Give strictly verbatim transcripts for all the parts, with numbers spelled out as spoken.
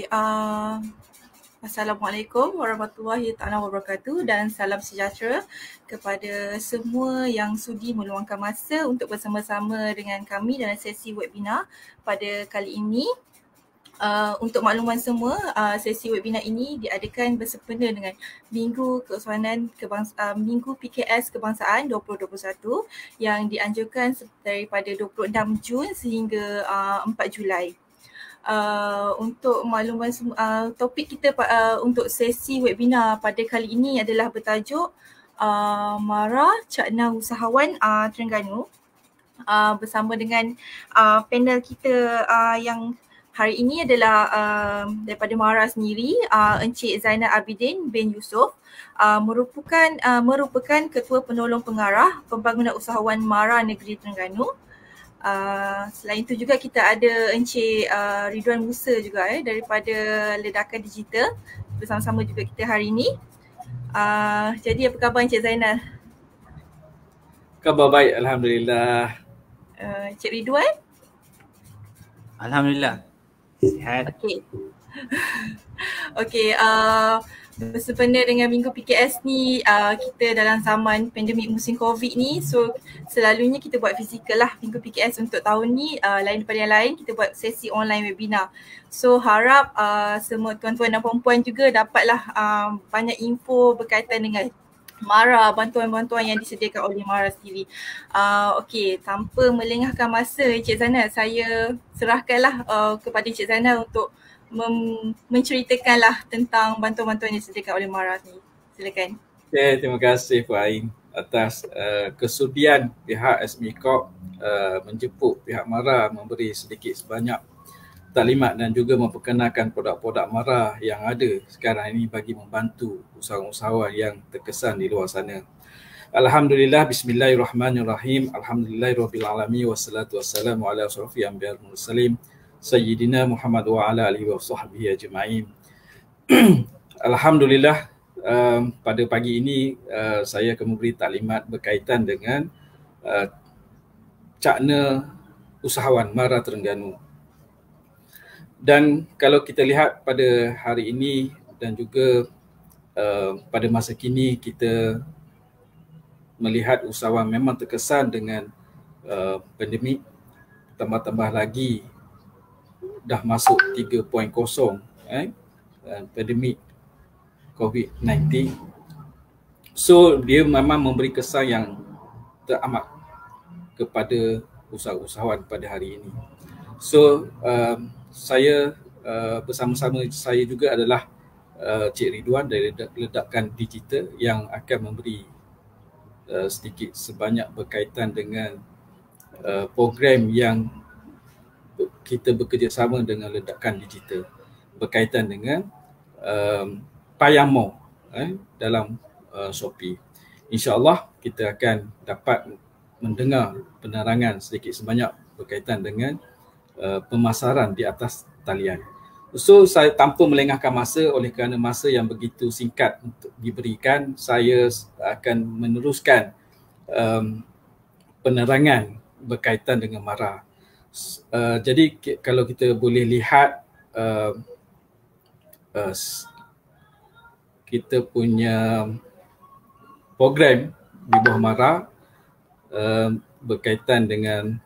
uh, Assalamualaikum warahmatullahi taala wabarakatuh dan salam sejahtera kepada semua yang sudi meluangkan masa untuk bersama-sama dengan kami dalam sesi webinar pada kali ini. Uh, untuk makluman semua, uh, sesi webinar ini diadakan bersempena dengan Minggu Keusahawanan Kebangsa, uh, Minggu P K S Kebangsaan dua ribu dua puluh satu yang dianjurkan daripada dua puluh enam Jun sehingga uh, empat Julai. Uh, untuk makluman uh, topik kita uh, untuk sesi webinar pada kali ini adalah bertajuk uh, Mara Cakna Usahawan uh, Terengganu, uh, bersama dengan uh, panel kita uh, yang hari ini adalah uh, daripada Mara sendiri, uh, Encik Zainal Abidin bin Yusof, uh, merupakan uh, merupakan Ketua Penolong Pengarah Pembangunan Usahawan Mara Negeri Terengganu. Uh, selain itu juga kita ada Encik uh, Ridwan Musa juga eh, daripada Ledakan Digital bersama-sama juga kita hari ini. Uh, jadi apa khabar Encik Zainal? Khabar baik, Alhamdulillah. Uh, Encik Ridwan? Alhamdulillah. Sihat. Okey. Okey, uh, bersempena dengan Minggu P K S ni, uh, kita dalam zaman pandemik musim COVID ni, so selalunya kita buat fizikal lah Minggu P K S. Untuk tahun ni, uh, lain daripada yang lain, kita buat sesi online webinar. So harap uh, semua tuan-tuan dan puan-puan juga dapatlah uh, banyak info berkaitan dengan Mara, bantuan-bantuan yang disediakan oleh Mara sendiri. Uh, Okey, tanpa melengahkan masa Encik Zainal, saya serahkanlah uh, kepada Encik Zainal untuk mem- menceritakanlah tentang bantuan-bantuan yang disediakan oleh Mara sendiri. Silakan. Okay, terima kasih Puan Ain atas uh, kesudian pihak S M E Corp uh, menjemput pihak Mara memberi sedikit sebanyak taklimat dan juga memperkenalkan produk-produk Mara yang ada sekarang ini bagi membantu usahawan-usahawan yang terkesan di luar sana. Alhamdulillah, bismillahirrahmanirrahim. Alhamdulillahirrahmanirrahim. Wassalatu wassalamu ala asrafi anbiya wal mursalin Sayyidina Muhammad wa ala alihi wa sahbihi ajma'in. Alhamdulillah, um, pada pagi ini uh, saya akan memberi taklimat berkaitan dengan uh, cakna usahawan Mara Terengganu. Dan kalau kita lihat pada hari ini dan juga uh, pada masa kini, kita melihat usahawan memang terkesan dengan uh, pandemik, tambah-tambah lagi dah masuk tiga titik kosong eh, pandemik COVID sembilan belas. So dia memang memberi kesan yang teramat kepada usahawan pada hari ini. So um, saya uh, bersama-sama saya juga adalah uh, Cik Ridwan dari Ledakan Digital yang akan memberi uh, sedikit sebanyak berkaitan dengan uh, program yang kita bekerjasama dengan Ledakan Digital berkaitan dengan um, Payamo eh, dalam uh, Shopee. InsyaAllah kita akan dapat mendengar penerangan sedikit sebanyak berkaitan dengan Uh, pemasaran di atas talian. So saya tanpa melengahkan masa, oleh kerana masa yang begitu singkat untuk diberikan, saya akan meneruskan um, penerangan berkaitan dengan Mara. Uh, jadi kalau kita boleh lihat uh, uh, kita punya program di bawah Mara uh, berkaitan dengan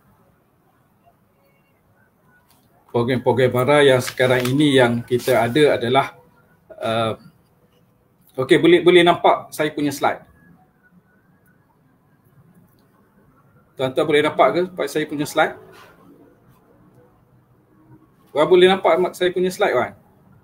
program-program Mara yang sekarang ini yang kita ada adalah uh, okey, boleh boleh nampak saya punya slide. Tuan-tuan boleh nampak ke saya punya slide? Wan boleh nampak saya punya slide, Wan?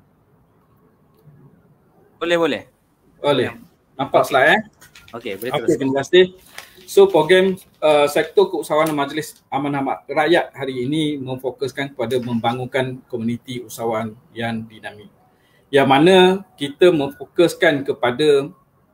Boleh, boleh. Boleh. Nampak okay. Slide eh? Okey, boleh terus. Okay, terima kasih. So program uh, sektor keusahawanan Majlis Amanah Rakyat hari ini memfokuskan kepada membangunkan komuniti usahawan yang dinamik. Yang mana kita memfokuskan kepada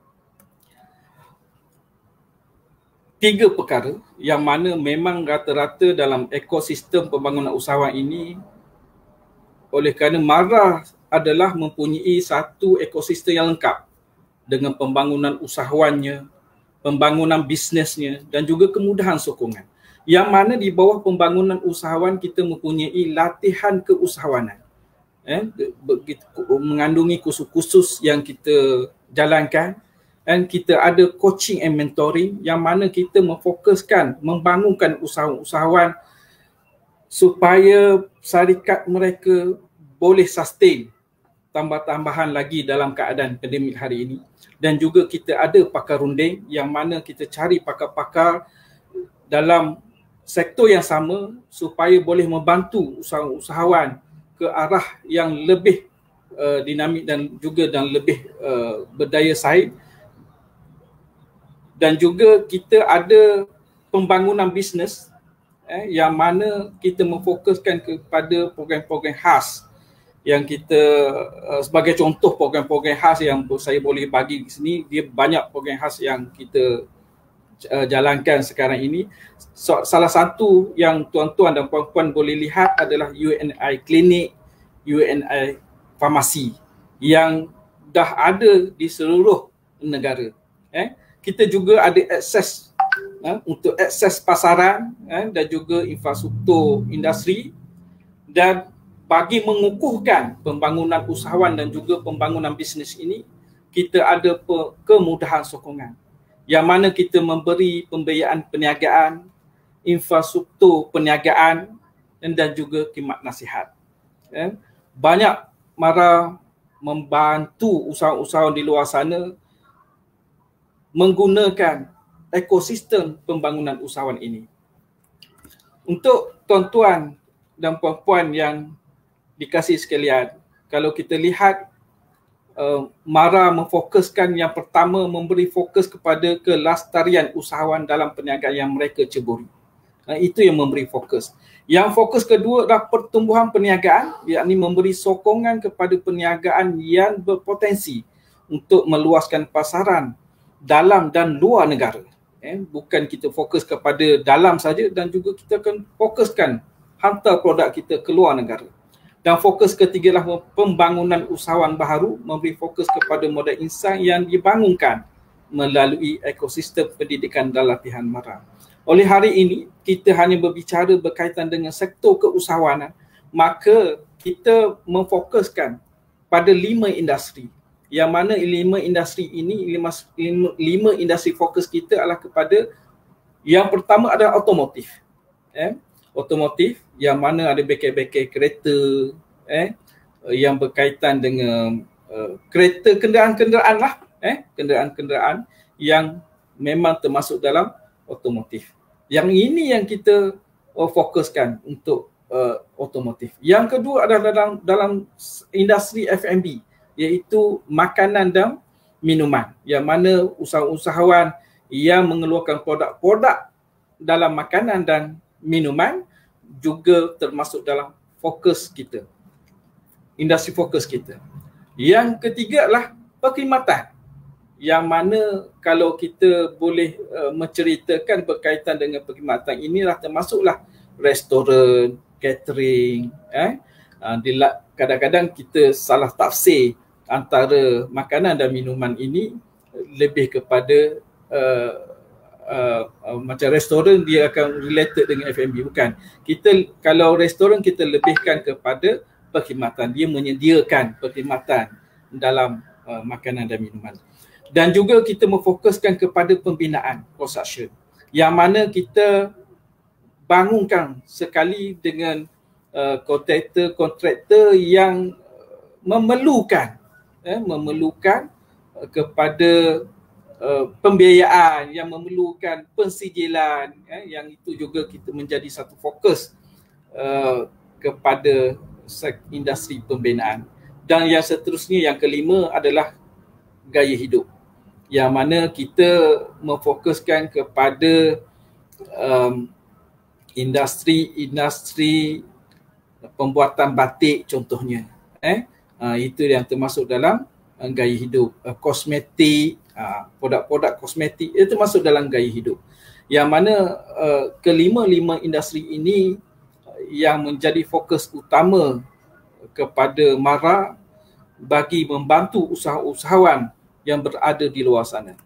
tiga perkara yang mana memang rata-rata dalam ekosistem pembangunan usahawan ini, oleh kerana Mara adalah mempunyai satu ekosistem yang lengkap dengan pembangunan usahawannya, pembangunan bisnesnya dan juga kemudahan sokongan. Yang mana di bawah pembangunan usahawan kita mempunyai latihan keusahawanan. eh, begitu, mengandungi kursus-kursus yang kita jalankan, dan kita ada coaching and mentoring yang mana kita memfokuskan membangunkan usahawan-usahawan supaya syarikat mereka boleh sustain tambah-tambahan lagi dalam keadaan pandemik hari ini. Dan juga kita ada pakar runding yang mana kita cari pakar-pakar dalam sektor yang sama supaya boleh membantu usahawan ke arah yang lebih uh, dinamik dan juga dan lebih uh, berdaya saing. Dan juga kita ada pembangunan bisnes eh, yang mana kita memfokuskan kepada program-program khas yang kita uh, sebagai contoh program-program khas yang saya boleh bagi di sini, dia banyak program khas yang kita uh, jalankan sekarang ini. So, salah satu yang tuan-tuan dan puan-puan boleh lihat adalah U N I Klinik, U N I Farmasi yang dah ada di seluruh negara. Eh, kita juga ada akses eh, untuk akses pasaran eh, dan juga infrastruktur industri, dan bagi mengukuhkan pembangunan usahawan dan juga pembangunan bisnes ini, kita ada kemudahan sokongan yang mana kita memberi pembiayaan perniagaan, infrastruktur perniagaan dan juga khidmat nasihat. Banyak mara membantu usahawan-usahawan di luar sana menggunakan ekosistem pembangunan usahawan ini. Untuk tuan-tuan dan puan-puan yang dikasih sekalian, kalau kita lihat uh, Mara memfokuskan yang pertama memberi fokus kepada kelestarian usahawan dalam perniagaan yang mereka ceburi. Uh, itu yang memberi fokus. Yang fokus kedua adalah pertumbuhan perniagaan, yakni memberi sokongan kepada perniagaan yang berpotensi untuk meluaskan pasaran dalam dan luar negara. Eh, bukan kita fokus kepada dalam saja, dan juga kita akan fokuskan hantar produk kita ke luar negara. Dan fokus ketiga adalah pembangunan usahawan baharu, memberi fokus kepada modal insan yang dibangunkan melalui ekosistem pendidikan dan latihan Mara. Oleh hari ini, kita hanya berbicara berkaitan dengan sektor keusahawanan, maka kita memfokuskan pada lima industri. Yang mana lima industri ini, lima, lima, lima industri fokus kita adalah kepada, yang pertama adalah otomotif. Eh? Otomotif yang mana ada bengkel-bengkel kereta eh yang berkaitan dengan uh, kereta, kenderaan-kenderaan lah eh kenderaan-kenderaan yang memang termasuk dalam otomotif. Yang ini yang kita uh, fokuskan untuk uh, otomotif. Yang kedua adalah dalam dalam industri F and B, iaitu makanan dan minuman, yang mana usahawan-usahawan yang mengeluarkan produk-produk dalam makanan dan minuman juga termasuk dalam fokus kita, industri fokus kita. Yang ketiga adalah perkhidmatan, yang mana kalau kita boleh uh, menceritakan berkaitan dengan perkhidmatan inilah termasuklah restoran, catering. Eh? Uh, kadang-kadang kita salah tafsir antara makanan dan minuman ini lebih kepada uh, Uh, uh, macam restoran dia akan related dengan F and B. Bukan. Kita kalau restoran kita lebihkan kepada perkhidmatan. Dia menyediakan perkhidmatan dalam uh, makanan dan minuman. Dan juga kita memfokuskan kepada pembinaan construction, yang mana kita bangunkan sekali dengan uh, kontraktor-kontraktor yang memerlukan eh, memerlukan uh, kepada Uh, pembiayaan, yang memerlukan pensijilan, eh, yang itu juga kita menjadi satu fokus uh, kepada industri pembinaan. Dan yang seterusnya, yang kelima adalah gaya hidup, yang mana kita memfokuskan kepada um, industri-industri pembuatan batik contohnya. Eh, uh, itu yang termasuk dalam uh, gaya hidup, uh, kosmetik, Uh, produk-produk kosmetik itu masuk dalam gaya hidup, yang mana uh, kelima-lima industri ini uh, yang menjadi fokus utama kepada Mara bagi membantu usaha-usahawan yang berada di luar sana.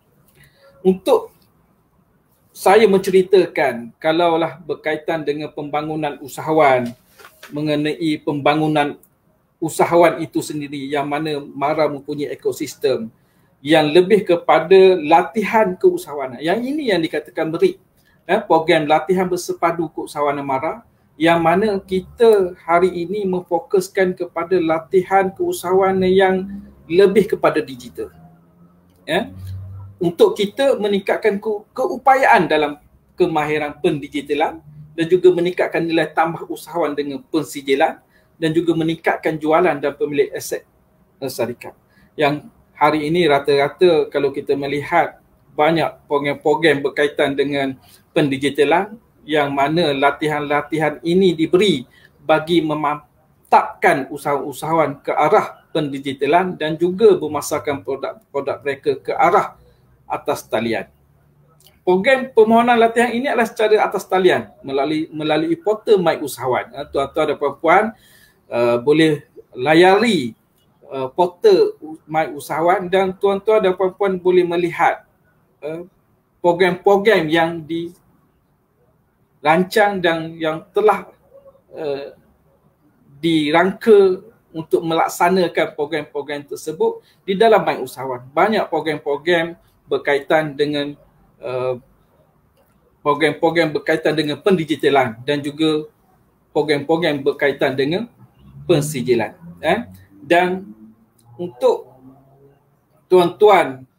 Untuk saya menceritakan, kalaulah berkaitan dengan pembangunan usahawan, mengenai pembangunan usahawan itu sendiri, yang mana MARA mempunyai ekosistem yang lebih kepada latihan keusahawanan. Yang ini yang dikatakan B R I C, eh, program latihan bersepadu keusahawanan MARA, yang mana kita hari ini memfokuskan kepada latihan keusahawanan yang lebih kepada digital. Eh, untuk kita meningkatkan ke, keupayaan dalam kemahiran pendigitalan dan juga meningkatkan nilai tambah usahawan dengan pensijilan dan juga meningkatkan jualan dan pemilik aset syarikat. Yang hari ini rata-rata kalau kita melihat banyak program-program berkaitan dengan pendigitalan yang mana latihan-latihan ini diberi bagi memantapkan usahawan-usahawan ke arah pendigitalan dan juga memasarkan produk-produk mereka ke arah atas talian. Program permohonan latihan ini adalah secara atas talian melalui melalui portal My Usahawan. Tuan-tuan dan puan-puan uh, boleh layari uh, portal My Usahawan dan tuan-tuan dan puan-puan boleh melihat uh, program-program yang dirancang dan yang telah uh, dirangka untuk melaksanakan program-program tersebut di dalam My Usahawan. Banyak program-program berkaitan dengan uh, program-program berkaitan dengan pendigitalan dan juga program-program berkaitan dengan pensijilan. Eh? Dan untuk tuan-tuan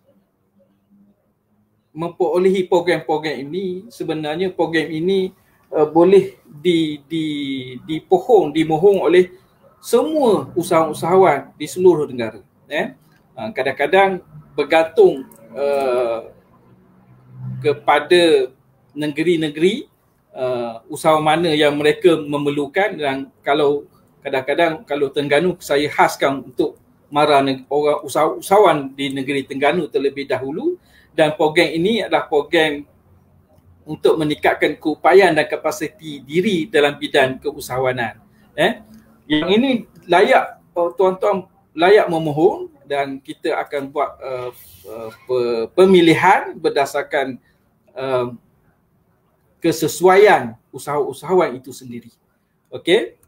memperolehi program-program ini, sebenarnya program ini uh, boleh di, di, dipohong, dimohong oleh semua usahawan-usahawan di seluruh negara. Eh? Uh, kadang-kadang bergantung uh, kepada negeri-negeri uh, usaha mana yang mereka memerlukan, dan kalau kadang-kadang kalau Terengganu saya khaskan untuk MARA orang usahawan di negeri Terengganu terlebih dahulu, dan program ini adalah program untuk meningkatkan keupayaan dan kapasiti diri dalam bidang keusahawanan. Eh? Yang ini layak uh, tuan-tuan layak memohon dan kita akan buat uh, uh, pemilihan berdasarkan uh, kesesuaian usaha-usahawan itu sendiri. Okey.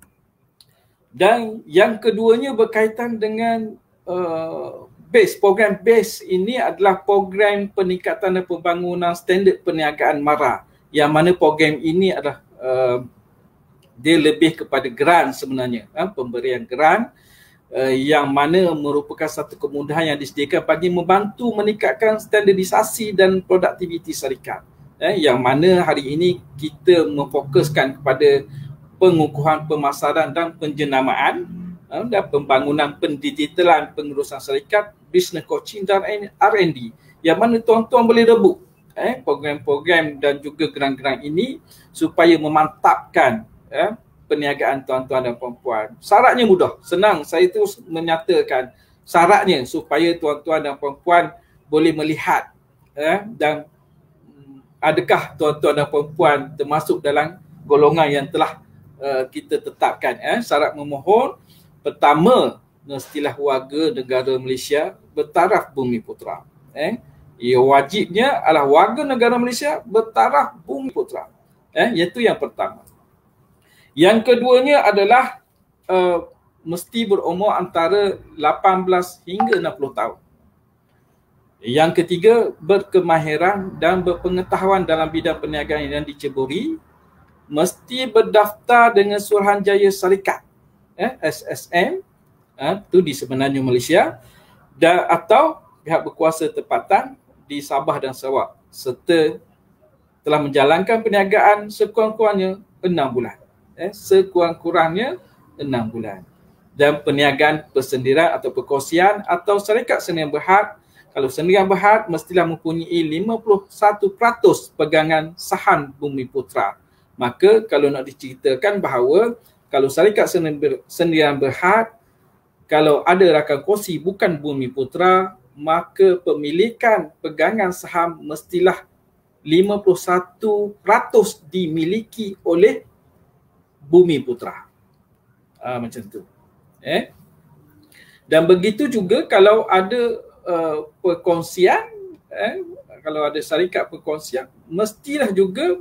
Dan yang keduanya berkaitan dengan uh, base. Program base ini adalah program peningkatan dan pembangunan standard perniagaan MARA, yang mana program ini adalah uh, dia lebih kepada grant sebenarnya, uh, pemberian grant uh, yang mana merupakan satu kemudahan yang disediakan bagi membantu meningkatkan standardisasi dan produktiviti syarikat. Eh, yang mana hari ini kita memfokuskan kepada pengukuhan pemasaran dan penjenamaan eh, dan pembangunan pendigitalan pengurusan syarikat, business coaching dan R and D, yang mana tuan-tuan boleh rebut eh, program-program dan juga geran-geran ini supaya memantapkan eh, perniagaan tuan-tuan dan puan-puan. Syaratnya mudah, senang. Saya terus menyatakan syaratnya supaya tuan-tuan dan puan-puan boleh melihat eh, dan adakah tuan-tuan dan puan-puan termasuk dalam golongan yang telah uh, kita tetapkan. Eh? Syarat memohon, pertama, mestilah warga negara Malaysia bertaraf Bumiputera. Eh? Ia wajibnya adalah warga negara Malaysia bertaraf Bumiputera. Eh? Iaitu yang pertama. Yang keduanya adalah uh, mesti berumur antara lapan belas hingga enam puluh tahun. Yang ketiga, berkemahiran dan berpengetahuan dalam bidang perniagaan yang diceburi, mesti berdaftar dengan Suruhanjaya Syarikat eh, S S M, itu eh, di sebenarnya Malaysia, dan atau pihak berkuasa tempatan di Sabah dan Sarawak, serta telah menjalankan perniagaan sekurang-kurangnya enam bulan. Eh, sekurang-kurangnya enam bulan. Dan perniagaan persendirian atau perkongsian atau syarikat sendirian berhad. Kalau sendirian berhad, mestilah mempunyai lima puluh satu peratus pegangan saham Bumiputera. Maka kalau nak diceritakan bahawa kalau syarikat sendirian berhad, kalau ada rakan kongsi bukan Bumiputera, maka pemilikan pegangan saham mestilah lima puluh satu peratus dimiliki oleh Bumiputera. Ah, macam tu. Eh? Dan begitu juga kalau ada Uh, perkongsian, eh, kalau ada syarikat perkongsian, mestilah juga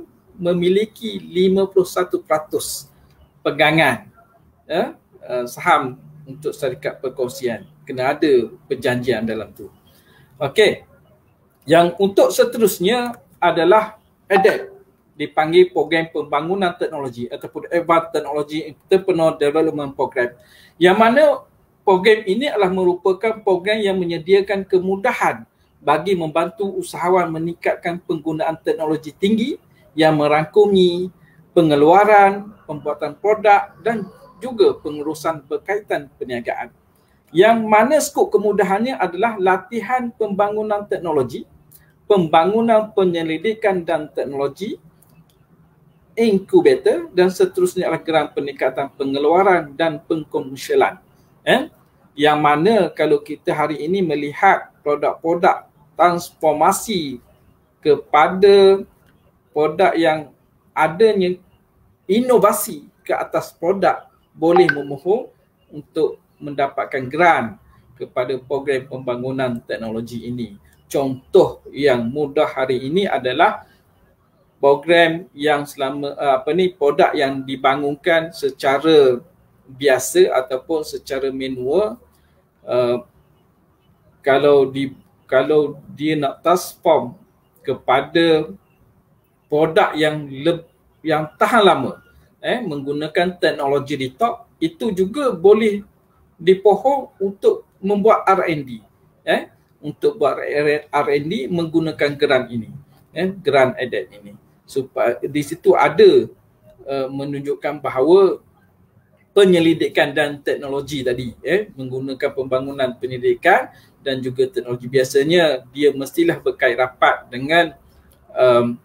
memiliki lima puluh satu peratus pegangan eh, uh, saham untuk syarikat perkongsian. Kena ada perjanjian dalam tu. Okey. Yang untuk seterusnya adalah A D E T, dipanggil Program Pembangunan Teknologi ataupun Advanced Technology Entrepreneur Development Program. Yang mana program ini adalah merupakan program yang menyediakan kemudahan bagi membantu usahawan meningkatkan penggunaan teknologi tinggi yang merangkumi pengeluaran, pembuatan produk dan juga pengurusan berkaitan perniagaan. Yang mana skop kemudahannya adalah latihan pembangunan teknologi, pembangunan penyelidikan dan teknologi, inkubator dan seterusnya adalah geran peningkatan pengeluaran dan pengkomersialan. Eh? Yang mana kalau kita hari ini melihat produk-produk transformasi kepada produk yang adanya inovasi ke atas produk, boleh memohon untuk mendapatkan geran kepada program pembangunan teknologi ini. Contoh yang mudah hari ini adalah program yang selama apa ni produk yang dibangunkan secara biasa ataupun secara manual, uh, kalau di kalau dia nak transform kepada produk yang le, yang tahan lama, eh menggunakan teknologi detox, itu juga boleh dipohon untuk membuat R and D, eh untuk buat R and D menggunakan geran ini, eh geran A D E T ini. Supaya di situ ada uh, menunjukkan bahawa penyelidikan dan teknologi tadi, eh menggunakan pembangunan penyelidikan dan juga teknologi, biasanya dia mestilah berkait rapat dengan um,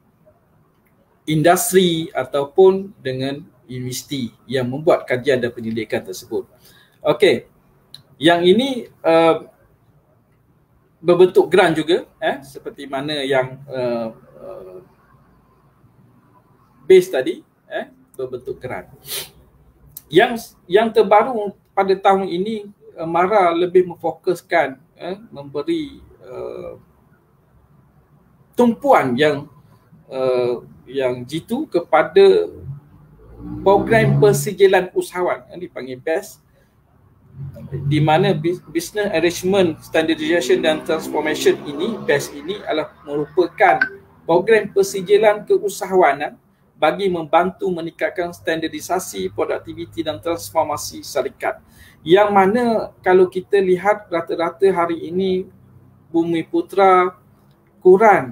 industri ataupun dengan universiti yang membuat kajian dan penyelidikan tersebut. Okey, yang ini uh, berbentuk geran juga, eh seperti mana yang uh, uh, base tadi, eh berbentuk geran. Yang yang terbaru pada tahun ini, uh, MARA lebih memfokuskan, eh, memberi uh, tumpuan yang uh, yang jitu kepada program persijilan usahawan yang dipanggil B E S, di mana Business Arrangement Standardization dan Transformation ini, B E S ini adalah merupakan program persijilan keusahawanan bagi membantu meningkatkan standardisasi, produktiviti dan transformasi syarikat. Yang mana kalau kita lihat rata-rata hari ini Bumiputra kurang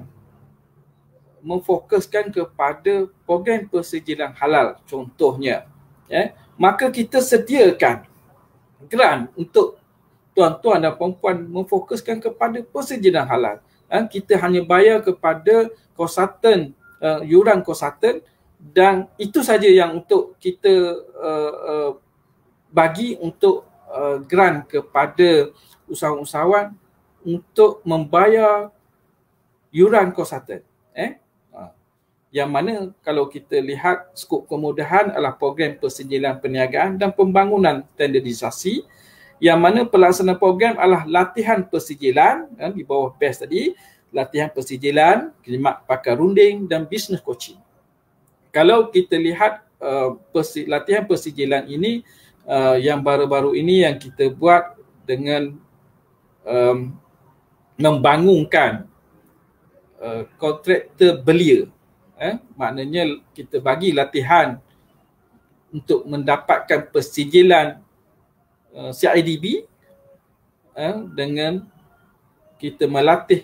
memfokuskan kepada program persijilan halal contohnya, eh, maka kita sediakan geran untuk tuan-tuan dan puan-puan memfokuskan kepada persijilan halal. Ha, kita hanya bayar kepada konsultan, uh, yuran konsultan, dan itu saja yang untuk kita uh, uh, bagi untuk uh, geran kepada usahawan-usahawan untuk membayar yuran konsultan. Eh? Yang mana kalau kita lihat skop kemudahan adalah program persijilan perniagaan dan pembangunan standardisasi, yang mana pelaksanaan program adalah latihan persijilan, kan, di bawah B E S tadi, latihan persijilan, khidmat pakar runding dan business coaching. Kalau kita lihat uh, persi, latihan persijilan ini, uh, yang baru-baru ini yang kita buat dengan um, membangunkan uh, kontraktor belia. Eh, maknanya kita bagi latihan untuk mendapatkan persijilan uh, C I D B, eh, dengan kita melatih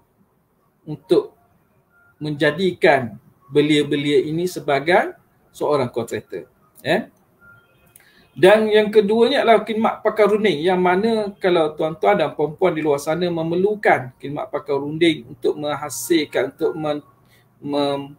untuk menjadikan belia-belia ini sebagai seorang kontraktor. Eh. Dan yang keduanya adalah khidmat pakar runding, yang mana kalau tuan-tuan dan puan-puan di luar sana memerlukan khidmat pakar runding untuk menghasilkan, untuk men, mem,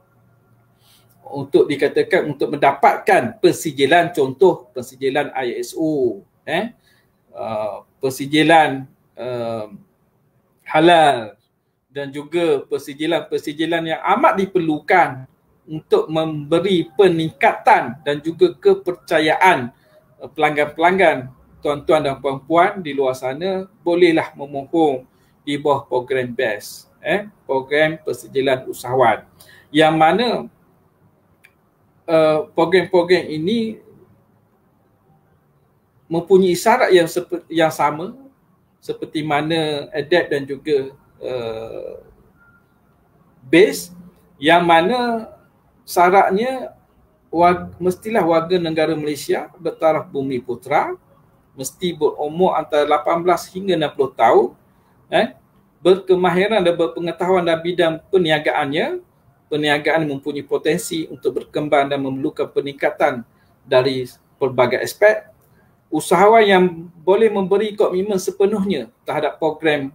untuk dikatakan untuk mendapatkan persijilan, contoh persijilan I S O, eh, uh, persijilan uh, halal dan juga persijilan-persijilan yang amat diperlukan untuk memberi peningkatan dan juga kepercayaan uh, pelanggan-pelanggan, tuan-tuan dan puan-puan di luar sana bolehlah memohon di bawah program B E S, eh, program persijilan usahawan, yang mana Uh, program-program ini mempunyai syarat yang seperti yang sama seperti mana adapt dan juga uh, base, yang mana syaratnya wag, mestilah warga negara Malaysia bertaraf Bumi Putra, mesti berumur antara lapan belas hingga enam puluh tahun, eh, berkemahiran dan berpengetahuan dalam bidang perniagaannya. Perniagaan mempunyai potensi untuk berkembang dan memerlukan peningkatan dari pelbagai aspek. Usahawan yang boleh memberi komitmen sepenuhnya terhadap program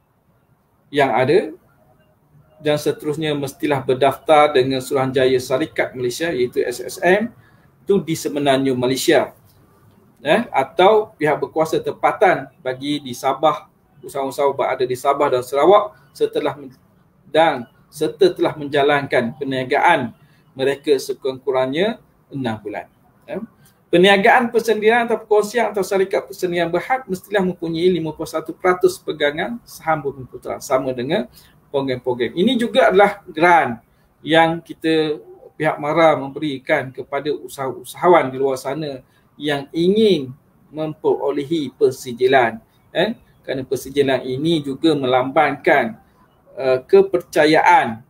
yang ada, dan seterusnya mestilah berdaftar dengan Suruhanjaya Syarikat Malaysia iaitu S S M itu di Semenanjung Malaysia, eh, atau pihak berkuasa tempatan bagi di Sabah, usahawan-usahawan berada di Sabah dan Sarawak setelah dan serta telah menjalankan perniagaan mereka sekurang-kurangnya enam bulan. Eh. Perniagaan persendirian atau perkongsian atau syarikat persendirian berhad mestilah mempunyai lima puluh satu peratus pegangan saham Bumi Putra, sama dengan program-program. Ini juga adalah grant yang kita pihak MARA memberikan kepada usahawan di luar sana yang ingin memperolehi persijilan. Eh? Kerana persijilan ini juga melambangkan uh, kepercayaan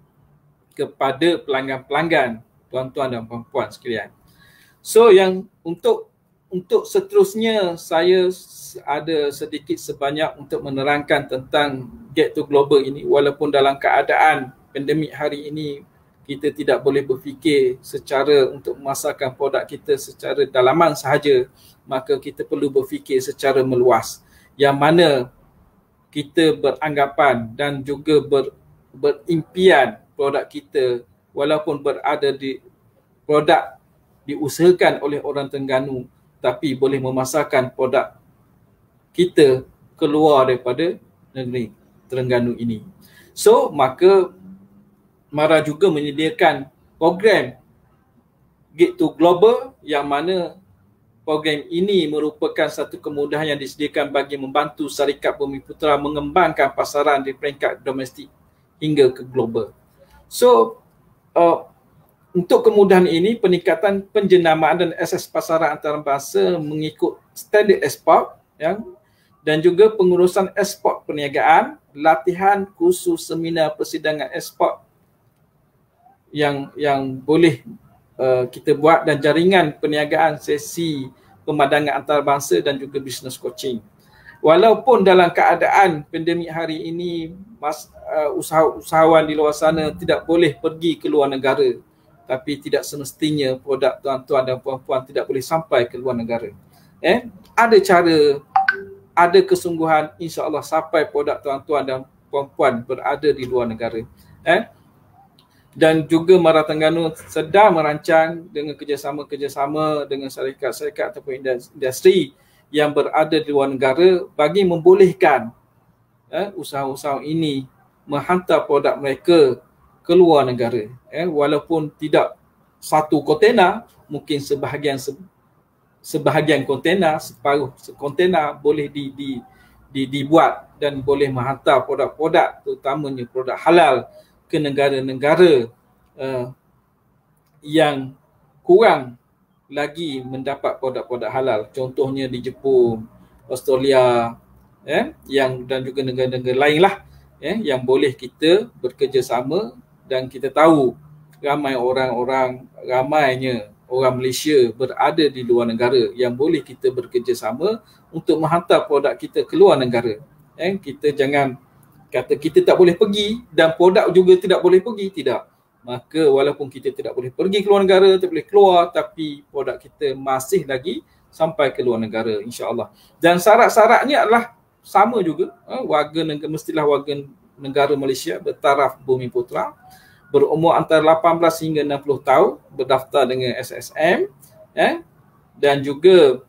kepada pelanggan-pelanggan, tuan-tuan dan puan-puan sekalian. So yang untuk untuk seterusnya saya ada sedikit sebanyak untuk menerangkan tentang Get to Global ini, walaupun dalam keadaan pandemik hari ini kita tidak boleh berfikir secara untuk memasarkan produk kita secara dalaman sahaja, maka kita perlu berfikir secara meluas, yang mana kita beranggapan dan juga ber, berimpian produk kita walaupun berada di produk diusahakan oleh orang Terengganu, tapi boleh memasarkan produk kita keluar daripada negeri Terengganu ini. So, maka MARA juga menyediakan program Get to Global, yang mana program ini merupakan satu kemudahan yang disediakan bagi membantu syarikat Bumi Putra mengembangkan pasaran di peringkat domestik hingga ke global. So, uh, untuk kemudahan ini, peningkatan penjenamaan dan akses pasaran antarabangsa mengikut standard ekspor, ya, dan juga pengurusan ekspor perniagaan, latihan, kursus, seminar, persidangan ekspor yang yang boleh uh, kita buat, dan jaringan perniagaan, sesi pemandangan antarabangsa dan juga business coaching. Walaupun dalam keadaan pandemik hari ini, mas, uh, usahawan di luar sana tidak boleh pergi ke luar negara, tapi tidak semestinya produk tuan-tuan dan puan-puan tidak boleh sampai ke luar negara. Eh, ada cara, ada kesungguhan, insya-Allah sampai produk tuan-tuan dan puan-puan berada di luar negara. Eh, dan juga MARA Terengganu sedang merancang dengan kerjasama-kerjasama dengan syarikat-syarikat ataupun industri yang berada di luar negara bagi membolehkan eh, usaha-usaha ini menghantar produk mereka ke luar negara, eh, walaupun tidak satu kontena, mungkin sebahagian se, sebahagian kontena, separuh kontena boleh di, di, di, dibuat dan boleh menghantar produk-produk, terutamanya produk halal, ke negara-negara uh, yang kurang lagi mendapat produk-produk halal. Contohnya di Jepun, Australia, eh, yang dan juga negara-negara lain lah, eh, yang boleh kita bekerjasama. Dan kita tahu ramai orang-orang, ramainya orang Malaysia berada di luar negara yang boleh kita bekerjasama untuk menghantar produk kita ke luar negara. Eh, kita jangan kata kita tak boleh pergi dan produk juga tidak boleh pergi, tidak. Maka walaupun kita tidak boleh pergi ke luar negara, tak boleh keluar, tapi produk kita masih lagi sampai ke luar negara, insya-Allah. Dan syarat-syaratnya adalah sama juga, eh, warga negara mestilah warga negara Malaysia bertaraf Bumi Putra, berumur antara lapan belas hingga enam puluh tahun, berdaftar dengan S S M, eh, dan juga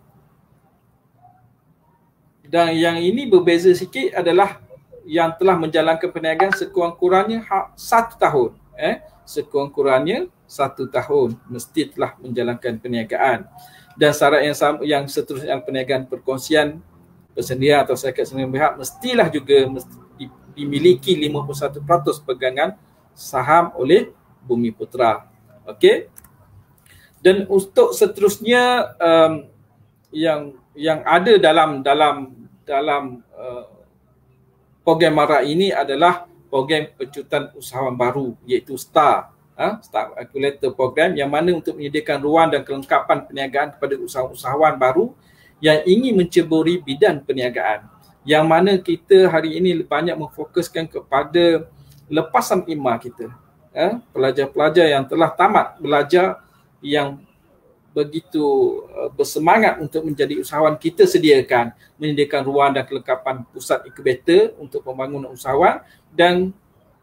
dan yang ini berbeza sikit adalah yang telah menjalankan perniagaan sekurang-kurangnya satu tahun, eh, sekurang-kurangnya satu tahun mesti telah menjalankan perniagaan. Dan syarat yang sama, yang seterusnya perniagaan perkongsian, persendirian atau syarikat sendirian berhad mestilah juga mesti dimiliki lima puluh satu peratus pegangan saham oleh Bumi Putra. Okey. Dan untuk seterusnya um, yang yang ada dalam dalam dalam uh, program MARA ini adalah program pencutan usahawan baru, iaitu STAR, uh, STAR Accelerator Program, yang mana untuk menyediakan ruang dan kelengkapan perniagaan kepada usahawan baru yang ingin menceburi bidang perniagaan. Yang mana kita hari ini banyak memfokuskan kepada lepasan imar kita. Eh, pelajar-pelajar yang telah tamat belajar yang begitu uh, bersemangat untuk menjadi usahawan, kita sediakan menyediakan ruang dan kelengkapan pusat inkubator untuk pembangunan usahawan dan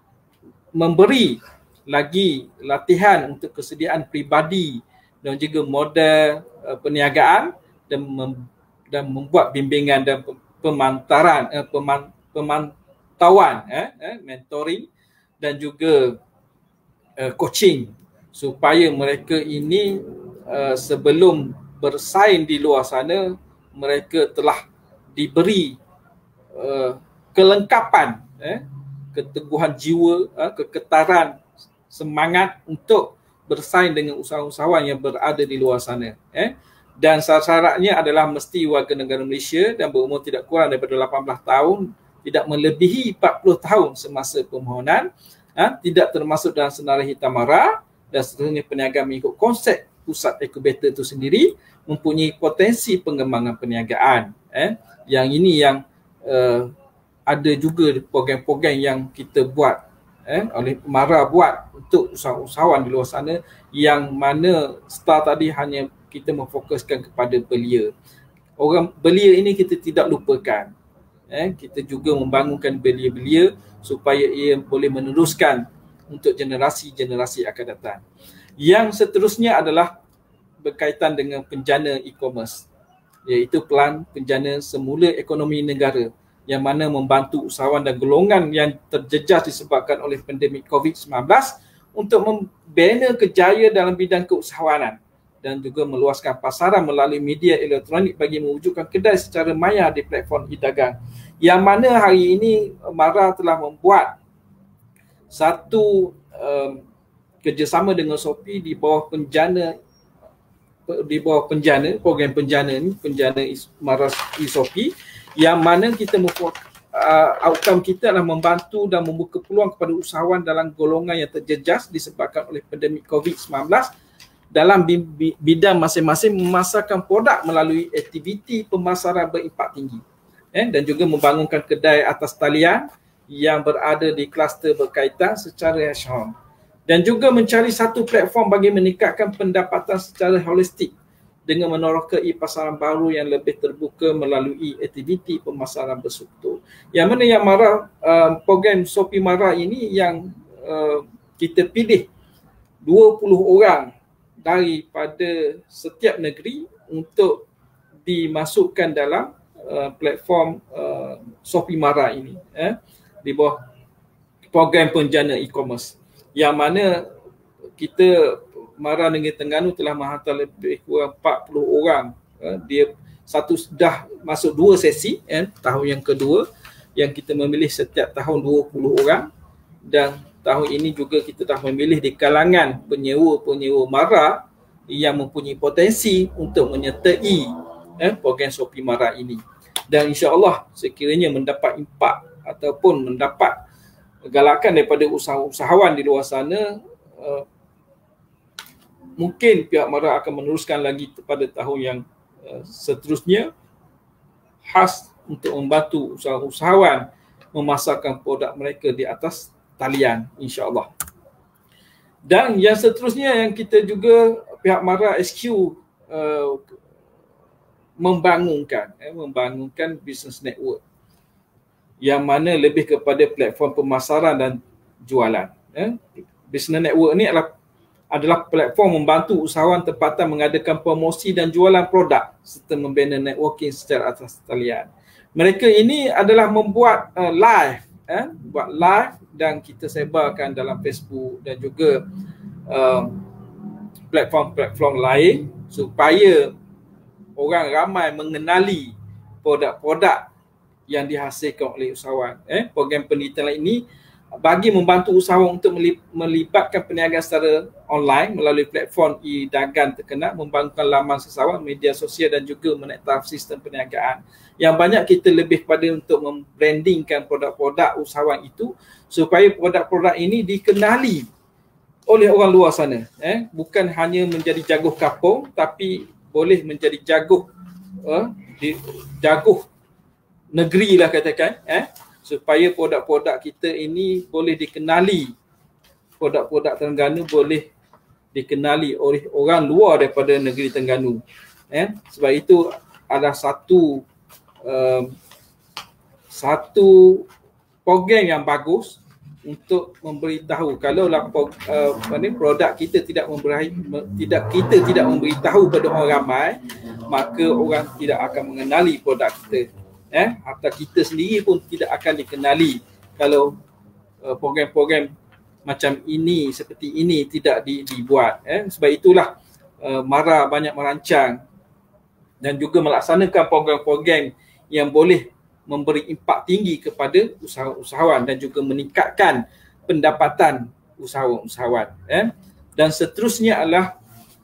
memberi lagi latihan untuk kesediaan peribadi dan juga model uh, perniagaan dan mem- dan membuat bimbingan dan pemantaran uh, peman- pemantauan eh, eh, mentoring dan juga uh, coaching supaya mereka ini uh, sebelum bersaing di luar sana mereka telah diberi uh, kelengkapan eh, keteguhan jiwa, uh, keketaran semangat untuk bersaing dengan usahawan-usahawan yang berada di luar sana. Eh. Dan syarat-syaratnya adalah mesti warga negara Malaysia dan berumur tidak kurang daripada lapan belas tahun, tidak melebihi empat puluh tahun semasa permohonan, ha, tidak termasuk dalam senarai hitam MARA, dan seterusnya perniagaan mengikut konsep pusat inkubator itu sendiri mempunyai potensi pengembangan perniagaan. Eh. Yang ini yang uh, ada juga program-program yang kita buat, eh, oleh MARA buat untuk usahawan di luar sana, yang mana STAR tadi hanya kita memfokuskan kepada belia. Orang belia ini kita tidak lupakan. Eh, kita juga membangunkan belia-belia supaya ia boleh meneruskan untuk generasi-generasi akan datang. Yang seterusnya adalah berkaitan dengan penjana e-commerce, iaitu pelan penjana semula ekonomi negara, yang mana membantu usahawan dan golongan yang terjejas disebabkan oleh pandemik covid sembilan belas untuk membina kejayaan dalam bidang keusahawanan dan juga meluaskan pasaran melalui media elektronik bagi mewujudkan kedai secara maya di platform e-dagang. Yang mana hari ini MARA telah membuat satu um, kerjasama dengan Shopee di bawah penjana di bawah penjana, program penjana ni, penjana MARA e-Shopee, yang mana kita uh, outcome kita adalah membantu dan membuka peluang kepada usahawan dalam golongan yang terjejas disebabkan oleh pandemik covid sembilan belas dalam bidang masing-masing memasarkan produk melalui aktiviti pemasaran berimpak tinggi, eh, dan juga membangunkan kedai atas talian yang berada di kluster berkaitan secara nasional, dan juga mencari satu platform bagi meningkatkan pendapatan secara holistik dengan menerokai pasaran baru yang lebih terbuka melalui aktiviti pemasaran berstruktur. Yang mana yang MARA, uh, program Shopee MARA ini yang uh, kita pilih dua puluh orang daripada setiap negeri untuk dimasukkan dalam uh, platform uh, Shopee MARA ini, eh, di bawah program penjana e-commerce, yang mana kita MARA Negeri Terengganu telah menghantar lebih kurang empat puluh orang. Dia satu dah masuk dua sesi, eh, tahun yang kedua, yang kita memilih setiap tahun dua puluh orang, dan tahun ini juga kita dah memilih di kalangan penyewa-penyewa MARA yang mempunyai potensi untuk menyertai eh, program Shopee MARA ini. Dan insya-Allah sekiranya mendapat impak ataupun mendapat galakan daripada usahawan di luar sana, uh, mungkin pihak MARA akan meneruskan lagi pada tahun yang uh, seterusnya, khas untuk membantu usahawan memasarkan produk mereka di atas talian, insya-Allah. Dan yang seterusnya yang kita juga pihak MARA S Q uh, membangunkan, eh, membangunkan business network yang mana lebih kepada platform pemasaran dan jualan. Eh. Business network ni adalah adalah platform membantu usahawan tempatan mengadakan promosi dan jualan produk serta membina networking secara atas talian. Mereka ini adalah membuat uh, live, eh, buat live dan kita sebarkan dalam Facebook dan juga uh, platform-platform lain supaya orang ramai mengenali produk-produk yang dihasilkan oleh usahawan. Eh, program penelitian ini bagi membantu usahawan untuk melibatkan perniagaan secara online melalui platform e-dagang terkenal, membangunkan laman sesawan, media sosial dan juga menaik taraf sistem perniagaan. Yang banyak kita lebih kepada untuk membrandingkan produk-produk usahawan itu supaya produk-produk ini dikenali oleh orang luar sana. Eh? Bukan hanya menjadi jaguh kapung, tapi boleh menjadi jaguh eh? di, jaguh negeri lah katakan, eh? supaya produk-produk kita ini boleh dikenali, produk-produk Terengganu boleh dikenali oleh orang luar daripada negeri Terengganu. Eh? Sebab itu adalah satu um, satu program yang bagus untuk memberitahu. Kalau lah uh, produk kita tidak memberi, tidak kita tidak memberitahu kepada orang ramai, maka orang tidak akan mengenali produk kita. Eh, atau kita sendiri pun tidak akan dikenali kalau uh, program-program macam ini, seperti ini tidak di, dibuat. Eh. Sebab itulah uh, MARA banyak merancang dan juga melaksanakan program-program yang boleh memberi impak tinggi kepada usahawan dan juga meningkatkan pendapatan usahawan-usahawan. Eh. Dan seterusnya adalah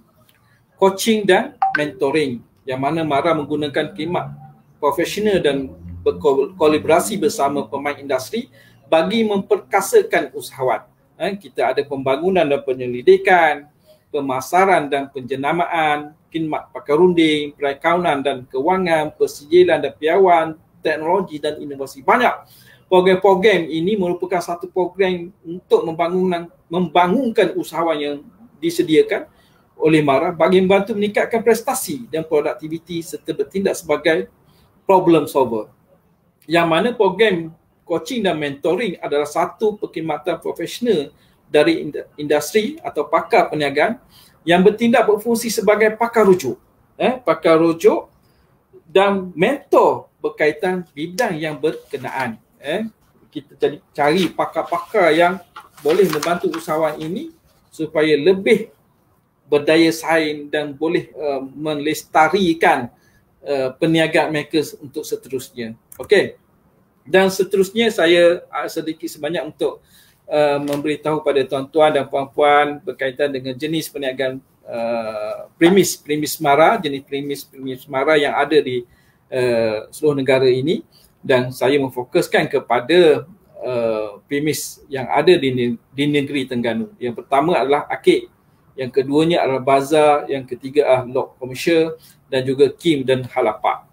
coaching dan mentoring, yang mana MARA menggunakan khidmat profesional dan berkolaborasi bersama pemain industri bagi memperkasakan usahawan. Eh, kita ada pembangunan dan penyelidikan, pemasaran dan penjenamaan, khidmat pakar runding, perakaunan dan kewangan, persijilan dan piawai, teknologi dan inovasi. Banyak program-program ini merupakan satu program untuk membangunkan, membangunkan usahawan yang disediakan oleh MARA bagi membantu meningkatkan prestasi dan produktiviti serta bertindak sebagai problem solver. Yang mana program coaching dan mentoring adalah satu perkhidmatan profesional dari industri atau pakar perniagaan yang bertindak berfungsi sebagai pakar rujuk. Eh, pakar rujuk dan mentor berkaitan bidang yang berkenaan. Eh, kita jadi cari pakar-pakar yang boleh membantu usahawan ini supaya lebih berdaya saing dan boleh uh, melestarikan Uh, perniagaan mereka untuk seterusnya. Okey. Dan seterusnya saya uh, sedikit sebanyak untuk uh, memberitahu pada tuan-tuan dan puan-puan berkaitan dengan jenis perniagaan uh, premis premis MARA, jenis premis premis MARA yang ada di uh, seluruh negara ini, dan saya memfokuskan kepada uh, premis yang ada di di negeri Terengganu. Yang pertama adalah akid, yang keduanya adalah bazar, yang ketiga adalah lok komersial dan juga Kim dan Halapak.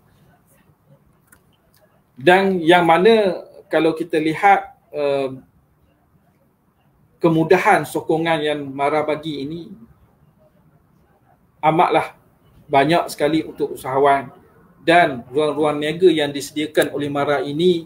Dan yang mana kalau kita lihat uh, kemudahan sokongan yang MARA bagi ini amatlah banyak sekali untuk usahawan, dan ruang-ruang niaga yang disediakan oleh MARA ini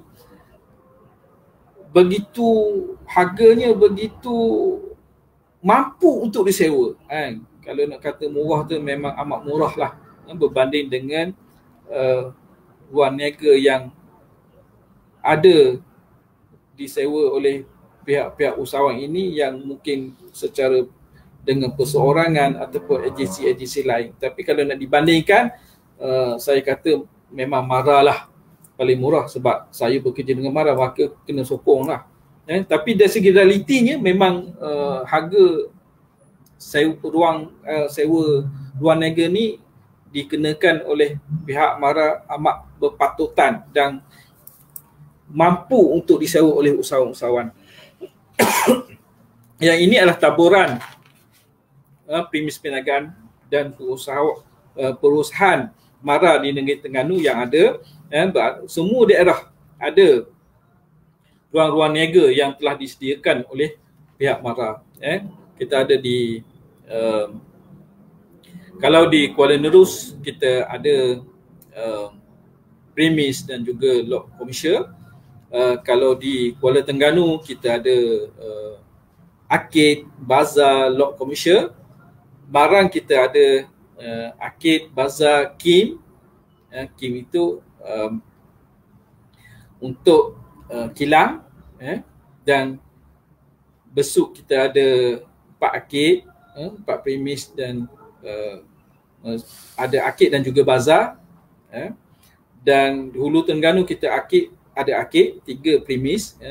begitu harganya begitu mampu untuk disewa. Eh, kalau nak kata murah tu memang amat murah lah berbanding dengan uh, ruang niaga yang ada disewa oleh pihak-pihak usahawan ini yang mungkin secara dengan perseorangan ataupun agensi-agensi lain. Tapi kalau nak dibandingkan, uh, saya kata memang MARA lah paling murah, sebab saya bekerja dengan MARA, maka kena sokong lah. Eh, tapi dari segi realitinya memang uh, harga sewa ruang uh, sewa ruang niaga ni dikenakan oleh pihak MARA amat berpatutan dan mampu untuk disewa oleh usahawan-usahawan. Yang ini adalah taburan uh, premis perniagaan dan perusahaan, uh, perusahaan MARA di negeri Terengganu yang ada. Eh, semua daerah ada ruang-ruang niaga yang telah disediakan oleh pihak MARA. Eh, kita ada di uh, kalau di Kuala Nerus kita ada uh, premis dan juga lok komersial. Uh, kalau di Kuala Terengganu kita ada uh, akid, bazar, lok komersial. Barang kita ada uh, akid, bazar, Kim. Uh, Kim itu um, untuk uh, kilang, eh, dan besuk kita ada empat akid, eh, empat premis dan uh, uh, ada akid dan juga bazar, eh. Dan Hulu Terengganu kita akid, ada akid, tiga premis, eh,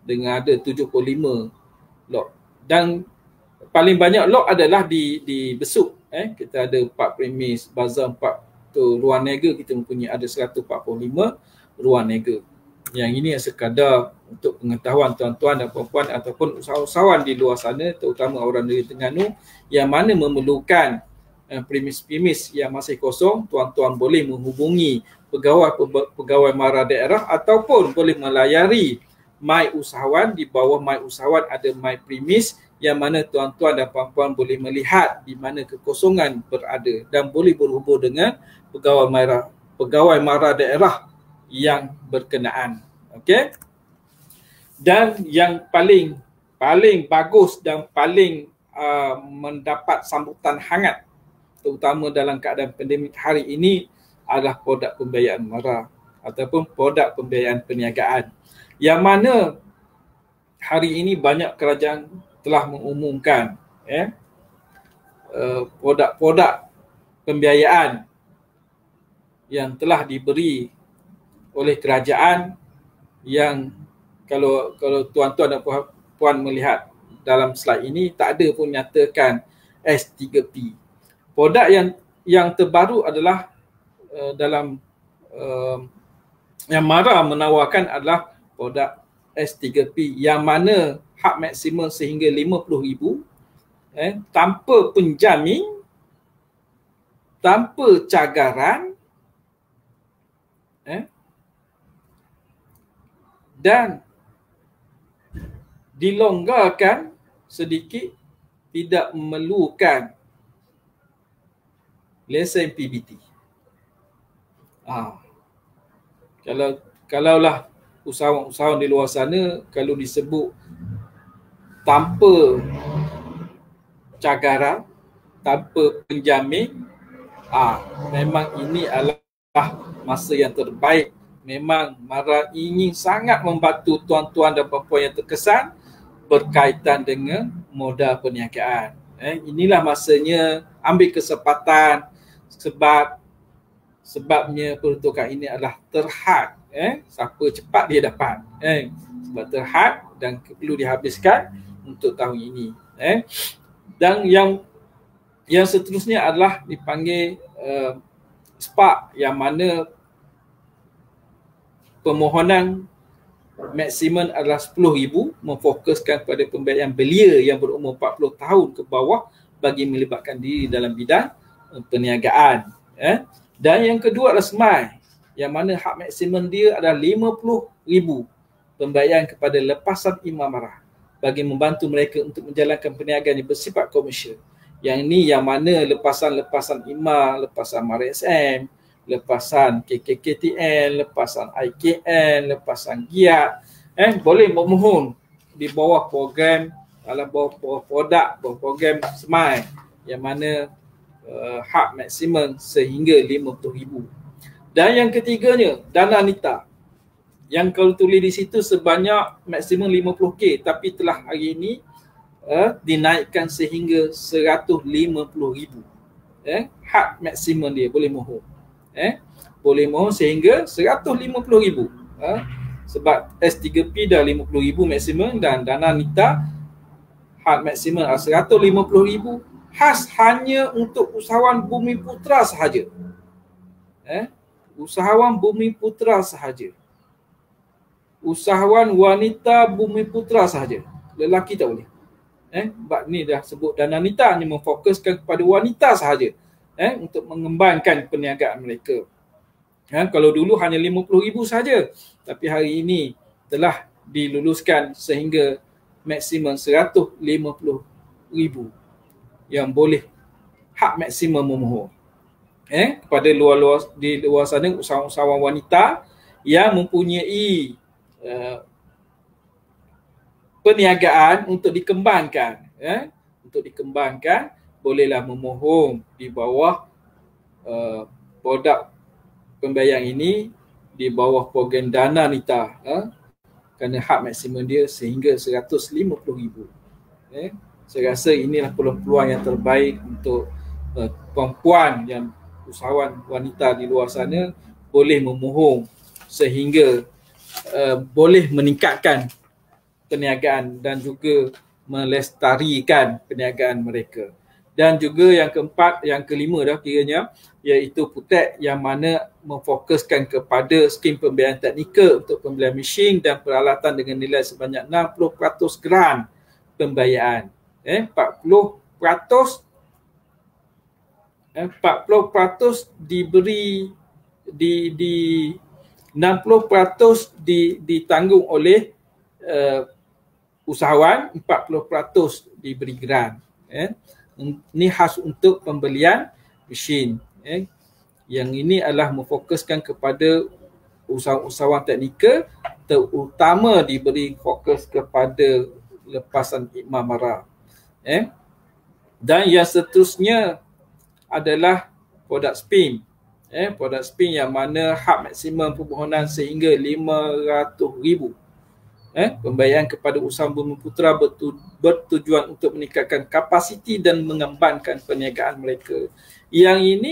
dengan ada tujuh puluh lima lot. Dan paling banyak lot adalah di di Besuk. Eh, kita ada empat premis, bazar empat tu, ruang niaga kita mempunyai ada seratus empat puluh lima ruang niaga. Yang ini sekadar untuk pengetahuan tuan-tuan dan puan-puan ataupun usahawan di luar sana, terutama orang dari Terengganu yang mana memerlukan uh, premis-premis yang masih kosong, tuan-tuan boleh menghubungi pegawai-pegawai mara daerah ataupun boleh melayari My Usahawan. Di bawah My Usahawan ada My Premis yang mana tuan-tuan dan puan-puan boleh melihat di mana kekosongan berada dan boleh berhubung dengan pegawai mara, pegawai mara daerah yang berkenaan. Okey. Dan yang paling paling bagus dan paling uh, mendapat sambutan hangat terutama dalam keadaan pandemik hari ini adalah produk pembiayaan mara ataupun produk pembiayaan perniagaan. Yang mana hari ini banyak kerajaan telah mengumumkan eh uh, produk-produk pembiayaan yang telah diberi oleh kerajaan yang kalau kalau tuan-tuan dan puan melihat dalam slide ini tak ada pun nyatakan S tiga P. Produk yang yang terbaru adalah uh, dalam uh, yang mara menawarkan adalah produk S tiga P yang mana hak maksimum sehingga lima puluh ribu eh tanpa penjamin, tanpa cagaran eh dan dilonggarkan sedikit, tidak memerlukan lesen P B T. Ah, kalau kalaulah usahawan-usahawan di luar sana kalau disebut tanpa cagaran, tanpa penjamin, ah memang ini adalah masa yang terbaik. Memang mara ingin sangat membantu tuan-tuan dan puan-puan yang terkesan berkaitan dengan modal perniagaan. Eh, inilah masanya ambil kesempatan sebab sebabnya peruntukan ini adalah terhad. Eh, siapa cepat dia dapat. Eh, sebab terhad dan perlu dihabiskan untuk tahun ini. Eh, dan yang yang seterusnya adalah dipanggil uh, Spark yang mana permohonan maksimum adalah sepuluh ribu, memfokuskan pada pembiayaan belia yang berumur empat puluh tahun ke bawah bagi melibatkan diri dalam bidang perniagaan. Eh. Dan yang kedua adalah SMAI yang mana hak maksimum dia adalah lima puluh ribu pembayaran kepada lepasan imam marah bagi membantu mereka untuk menjalankan perniagaan yang bersifat komersial. Yang ini yang mana lepasan-lepasan imam, lepasan M R S M, lepasan K K K T N, lepasan I K N, lepasan G I A T, eh boleh memohon di bawah program, dalam bawah, bawah produk, bawah program SMAI yang mana uh, hak maksimum sehingga lima puluh ribu. Dan yang ketiganya, Dana Nita yang kalau tulis di situ sebanyak maksimum lima puluh K tapi telah hari ini uh, dinaikkan sehingga seratus lima puluh ribu. Eh, hak maksimum dia boleh mohon. Eh, boleh mohon sehingga seratus lima puluh ribu. Ha? Sebab S tiga P dah lima puluh ribu maksimum dan Dana Nita hak maksimum seratus lima puluh ribu khas hanya untuk usahawan Bumi Putra sahaja. Eh, usahawan Bumi Putra sahaja. Usahawan wanita Bumi Putra sahaja. Lelaki tak boleh. Eh, sebab ni dah sebut Dana Nita ni memfokuskan kepada wanita sahaja. Eh, untuk mengembangkan perniagaan mereka. Ha, kalau dulu hanya lima puluh ribu saja, tapi hari ini telah diluluskan sehingga maksimum seratus lima puluh ribu yang boleh hak maksimum memohon. Eh, kepada luar-luar di luar sana usahawan wanita yang mempunyai uh, perniagaan untuk dikembangkan, eh, untuk dikembangkan bolehlah memohon di bawah uh, produk pembayaran ini di bawah program Dana Nita, uh, kerana hak maksimum dia sehingga seratus lima puluh ribu. Eh, saya rasa inilah peluang-peluang yang terbaik untuk uh, perempuan yang usahawan wanita di luar sana boleh memohon sehingga uh, boleh meningkatkan perniagaan dan juga melestarikan perniagaan mereka. Dan juga yang keempat, yang kelima dah kiranya, iaitu Putek yang mana memfokuskan kepada skim pembiayaan teknikal untuk pembelian mesin dan peralatan dengan nilai sebanyak enam puluh peratus geran pembiayaan. Eh, empat puluh peratus eh, empat puluh peratus diberi di di enam puluh peratus di, ditanggung oleh uh, usahawan, empat puluh peratus diberi geran. Eh. Ini khas untuk pembelian mesin. Eh. Yang ini adalah memfokuskan kepada usahawan teknikal, terutama diberi fokus kepada lepasan ikmah mara. Eh. Dan yang seterusnya adalah produk spin. Eh, produk spin yang mana had maksimum permohonan sehingga lima ratus ribu. Eh, pembayaran kepada usahawan Bumiputera bertu, bertujuan untuk meningkatkan kapasiti dan mengembangkan perniagaan mereka. Yang ini,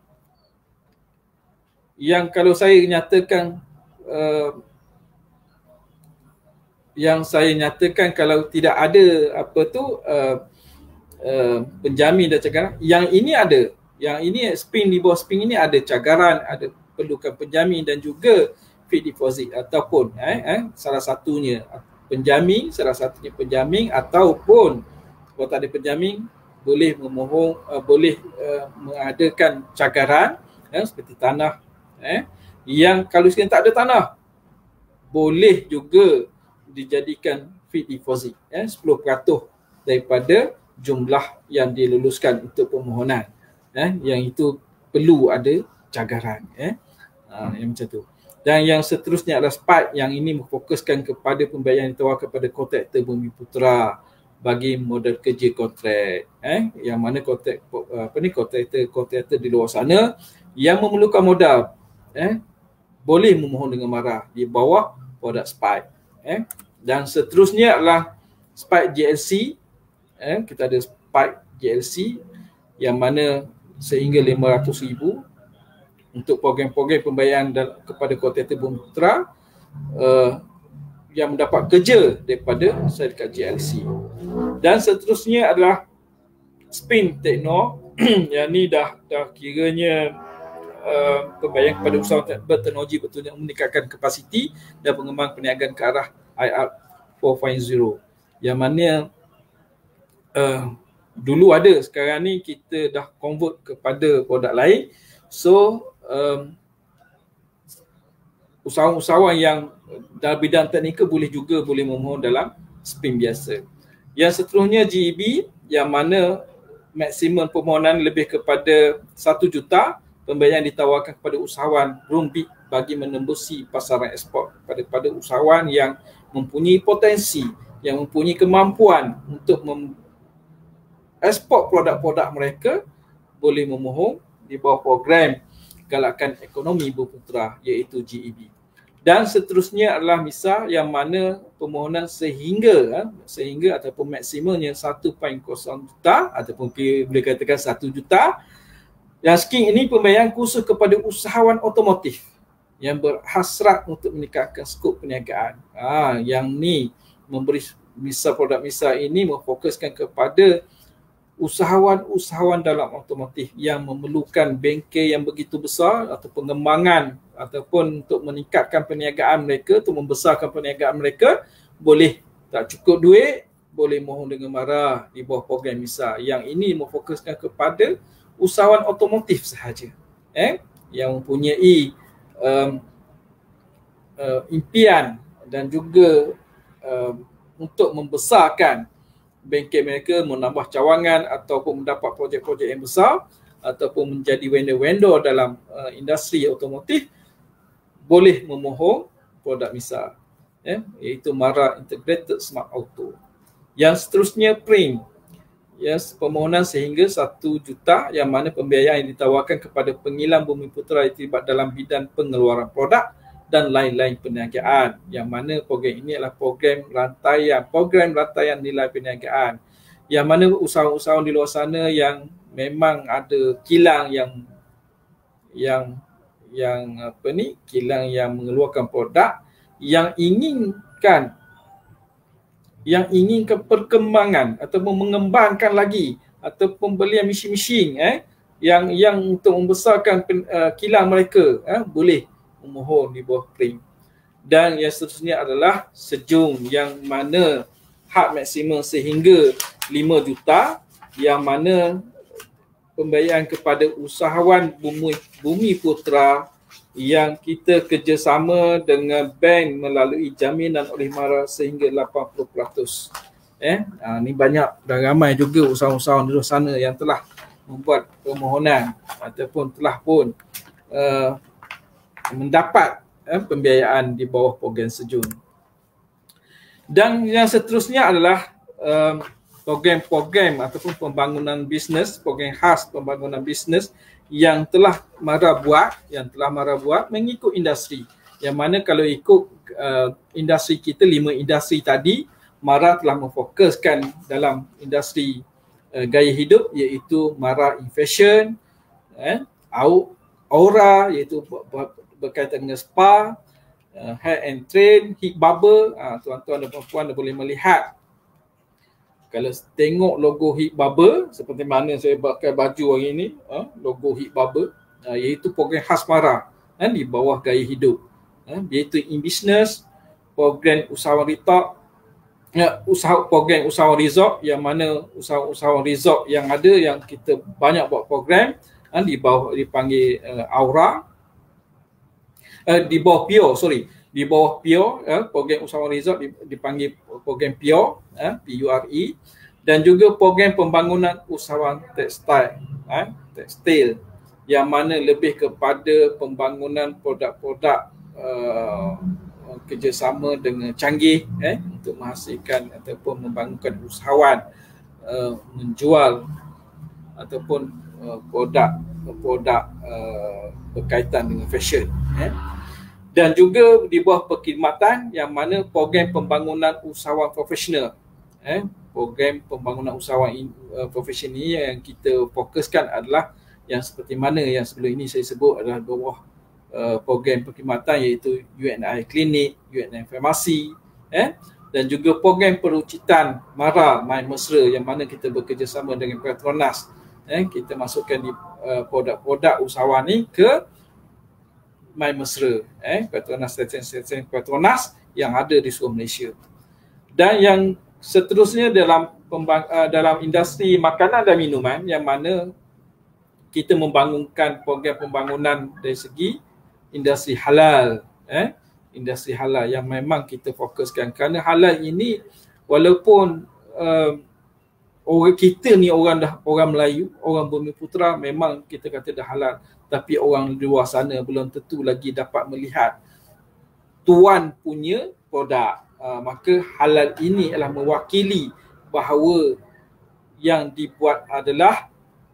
yang kalau saya nyatakan, uh, yang saya nyatakan kalau tidak ada apa tu uh, uh, penjamin dan cagaran, yang ini ada. Yang ini spin, di bawah spin ini ada cagaran, ada perlukan penjamin dan juga fixed deposit ataupun eh, eh, salah satunya penjamin, salah satunya penjamin ataupun kalau tak ada penjamin boleh memohon, uh, boleh uh, mengadakan cagaran eh, seperti tanah eh, yang kalau sekarang tak ada tanah boleh juga dijadikan fixed deposit eh, sepuluh peratus daripada jumlah yang diluluskan untuk permohonan. Eh, yang itu perlu ada cagaran. Eh. Ha, yang macam tu. Dan yang seterusnya adalah S P A D yang ini memfokuskan kepada pembayaran yang ditawarkan kepada kontraktor Bumiputera bagi modal kerja kontrak. Eh, yang mana kontrak apa ni kontraktor-kontraktor di luar sana yang memerlukan modal eh, boleh memohon dengan mara di bawah produk S P A D. Eh. Dan seterusnya adalah S P A D J L C. Eh, kita ada S P A D J L C yang mana sehingga lima ratus ribu untuk program-program pembayaran kepada kontraktor Bumiputera uh, yang mendapat kerja daripada syarikat J L C. Dan seterusnya adalah Spin Techno yang ni dah dah kiranya uh, pembayaran kepada usahawan berteknologi bertujuan meningkatkan kapasiti dan pengembangan perniagaan ke arah I R empat titik kosong yang mana uh, dulu ada, sekarang ni kita dah convert kepada produk lain. So um, usahawan-usahawan yang dalam bidang teknikal boleh juga boleh memohon dalam spin biasa. Yang seterusnya G E B yang mana maksimum permohonan lebih kepada satu juta, pembayaran ditawarkan kepada usahawan Rumbit bagi menembusi pasaran ekspor kepada pada usahawan yang mempunyai potensi, yang mempunyai kemampuan untuk mem ekspor produk-produk mereka boleh memohon di bawah program galakan ekonomi Bumiputera iaitu G E B. Dan seterusnya adalah MISA yang mana permohonan sehingga sehingga ataupun maksimumnya satu perpuluhan kosong juta ataupun boleh katakan satu juta. Yang skim ini pembayaran khusus kepada usahawan otomotif yang berhasrat untuk meningkatkan skop perniagaan. Ah, yang ni memberi MISA, produk MISA ini memfokuskan kepada usahawan-usahawan dalam otomotif yang memerlukan bengkel yang begitu besar atau pengembangan ataupun untuk meningkatkan perniagaan mereka, untuk membesarkan perniagaan mereka, boleh tak cukup duit, boleh mohon dengan mara di bawah program MISA. Yang ini memfokuskan kepada usahawan otomotif sahaja eh, yang mempunyai um, uh, impian dan juga um, untuk membesarkan bengkel mereka, menambah cawangan ataupun mendapat projek-projek yang besar ataupun menjadi vendor-vendor dalam uh, industri otomotif, boleh memohon produk MISA eh, iaitu Mara Integrated Smart Auto. Yang seterusnya Print, yes, permohonan sehingga satu juta yang mana pembiayaan yang ditawarkan kepada pengilang Bumiputera yang terlibat dalam bidang pengeluaran produk dan lain-lain perniagaan, yang mana program ini adalah program rantaian, program rantaian nilai perniagaan, yang mana usahawan-usahawan di luar sana yang memang ada kilang yang yang yang apa ni, kilang yang mengeluarkan produk yang inginkan yang ingin ke perkembangan ataupun mengembangkan lagi atau pembelian mesin-mesin eh yang yang untuk membesarkan pen, uh, kilang mereka eh, boleh memohon di bawah P R I M. Dan yang seterusnya adalah Sejong yang mana had maksimum sehingga lima juta, yang mana pembayaran kepada usahawan Bumi, Bumi Putra yang kita kerjasama dengan bank melalui jaminan oleh MARA sehingga lapan puluh peratus. Eh, ha, ni banyak dan ramai juga usahawan-usahawan di luar sana yang telah membuat permohonan ataupun telah pun uh, mendapat eh, pembiayaan di bawah program Sejong. Dan yang seterusnya adalah uh, program-program ataupun pembangunan bisnes, program khas pembangunan bisnes yang telah MARA buat, yang telah MARA buat mengikut industri. Yang mana kalau ikut uh, industri kita, lima industri tadi, MARA telah memfokuskan dalam industri uh, gaya hidup iaitu MARA in-fashion, eh, Aura iaitu berkaitan dengan spa, uh, hair and train, hip barber. Uh, tuan-tuan dan puan-puan boleh melihat kalau tengok logo Hip Barber seperti mana saya pakai baju hari ini, uh, logo Hip Barber, uh, iaitu program khas MARA uh, di bawah gaya hidup, uh, iaitu in business, program usahawan retail, uh, usaha program usahawan resort, yang mana usahawan resort yang ada yang kita banyak buat program uh, di bawah dipanggil uh, Aura, uh, di bawah Pure, sorry di bawah Pure, eh, program usahawan resort dipanggil program Pure, eh, P U R E, dan juga program pembangunan usahawan tekstil, eh, tekstil yang mana lebih kepada pembangunan produk-produk uh, kerjasama dengan canggih eh, untuk menghasilkan ataupun membangunkan usahawan uh, menjual ataupun uh, produk produk uh, berkaitan dengan fashion. Eh. Dan juga di bawah perkhidmatan yang mana program pembangunan usahawan profesional. Eh, program pembangunan usahawan in, uh, profesional ini yang kita fokuskan adalah yang seperti mana yang sebelum ini saya sebut adalah bawah uh, program perkhidmatan iaitu U N I Klinik, U N I Farmasi, eh, dan juga program perucitan MARA My Mesra yang mana kita bekerjasama dengan Petronas. Eh, kita masukkan di uh, produk-produk usahawan ini ke My Mesra, eh, Petronas, stesen-stesen Petronas yang ada di seluruh Malaysia. Dan yang seterusnya dalam pembang, uh, dalam industri makanan dan minuman yang mana kita membangunkan program pembangunan dari segi industri halal, eh, industri halal yang memang kita fokuskan kerana halal ini walaupun uh, orang kita ni orang dah orang Melayu, orang Bumi Putra memang kita kata dah halal, tapi orang di luar sana belum tentu lagi dapat melihat tuan punya produk. Uh, maka halal ini adalah mewakili bahawa yang dibuat adalah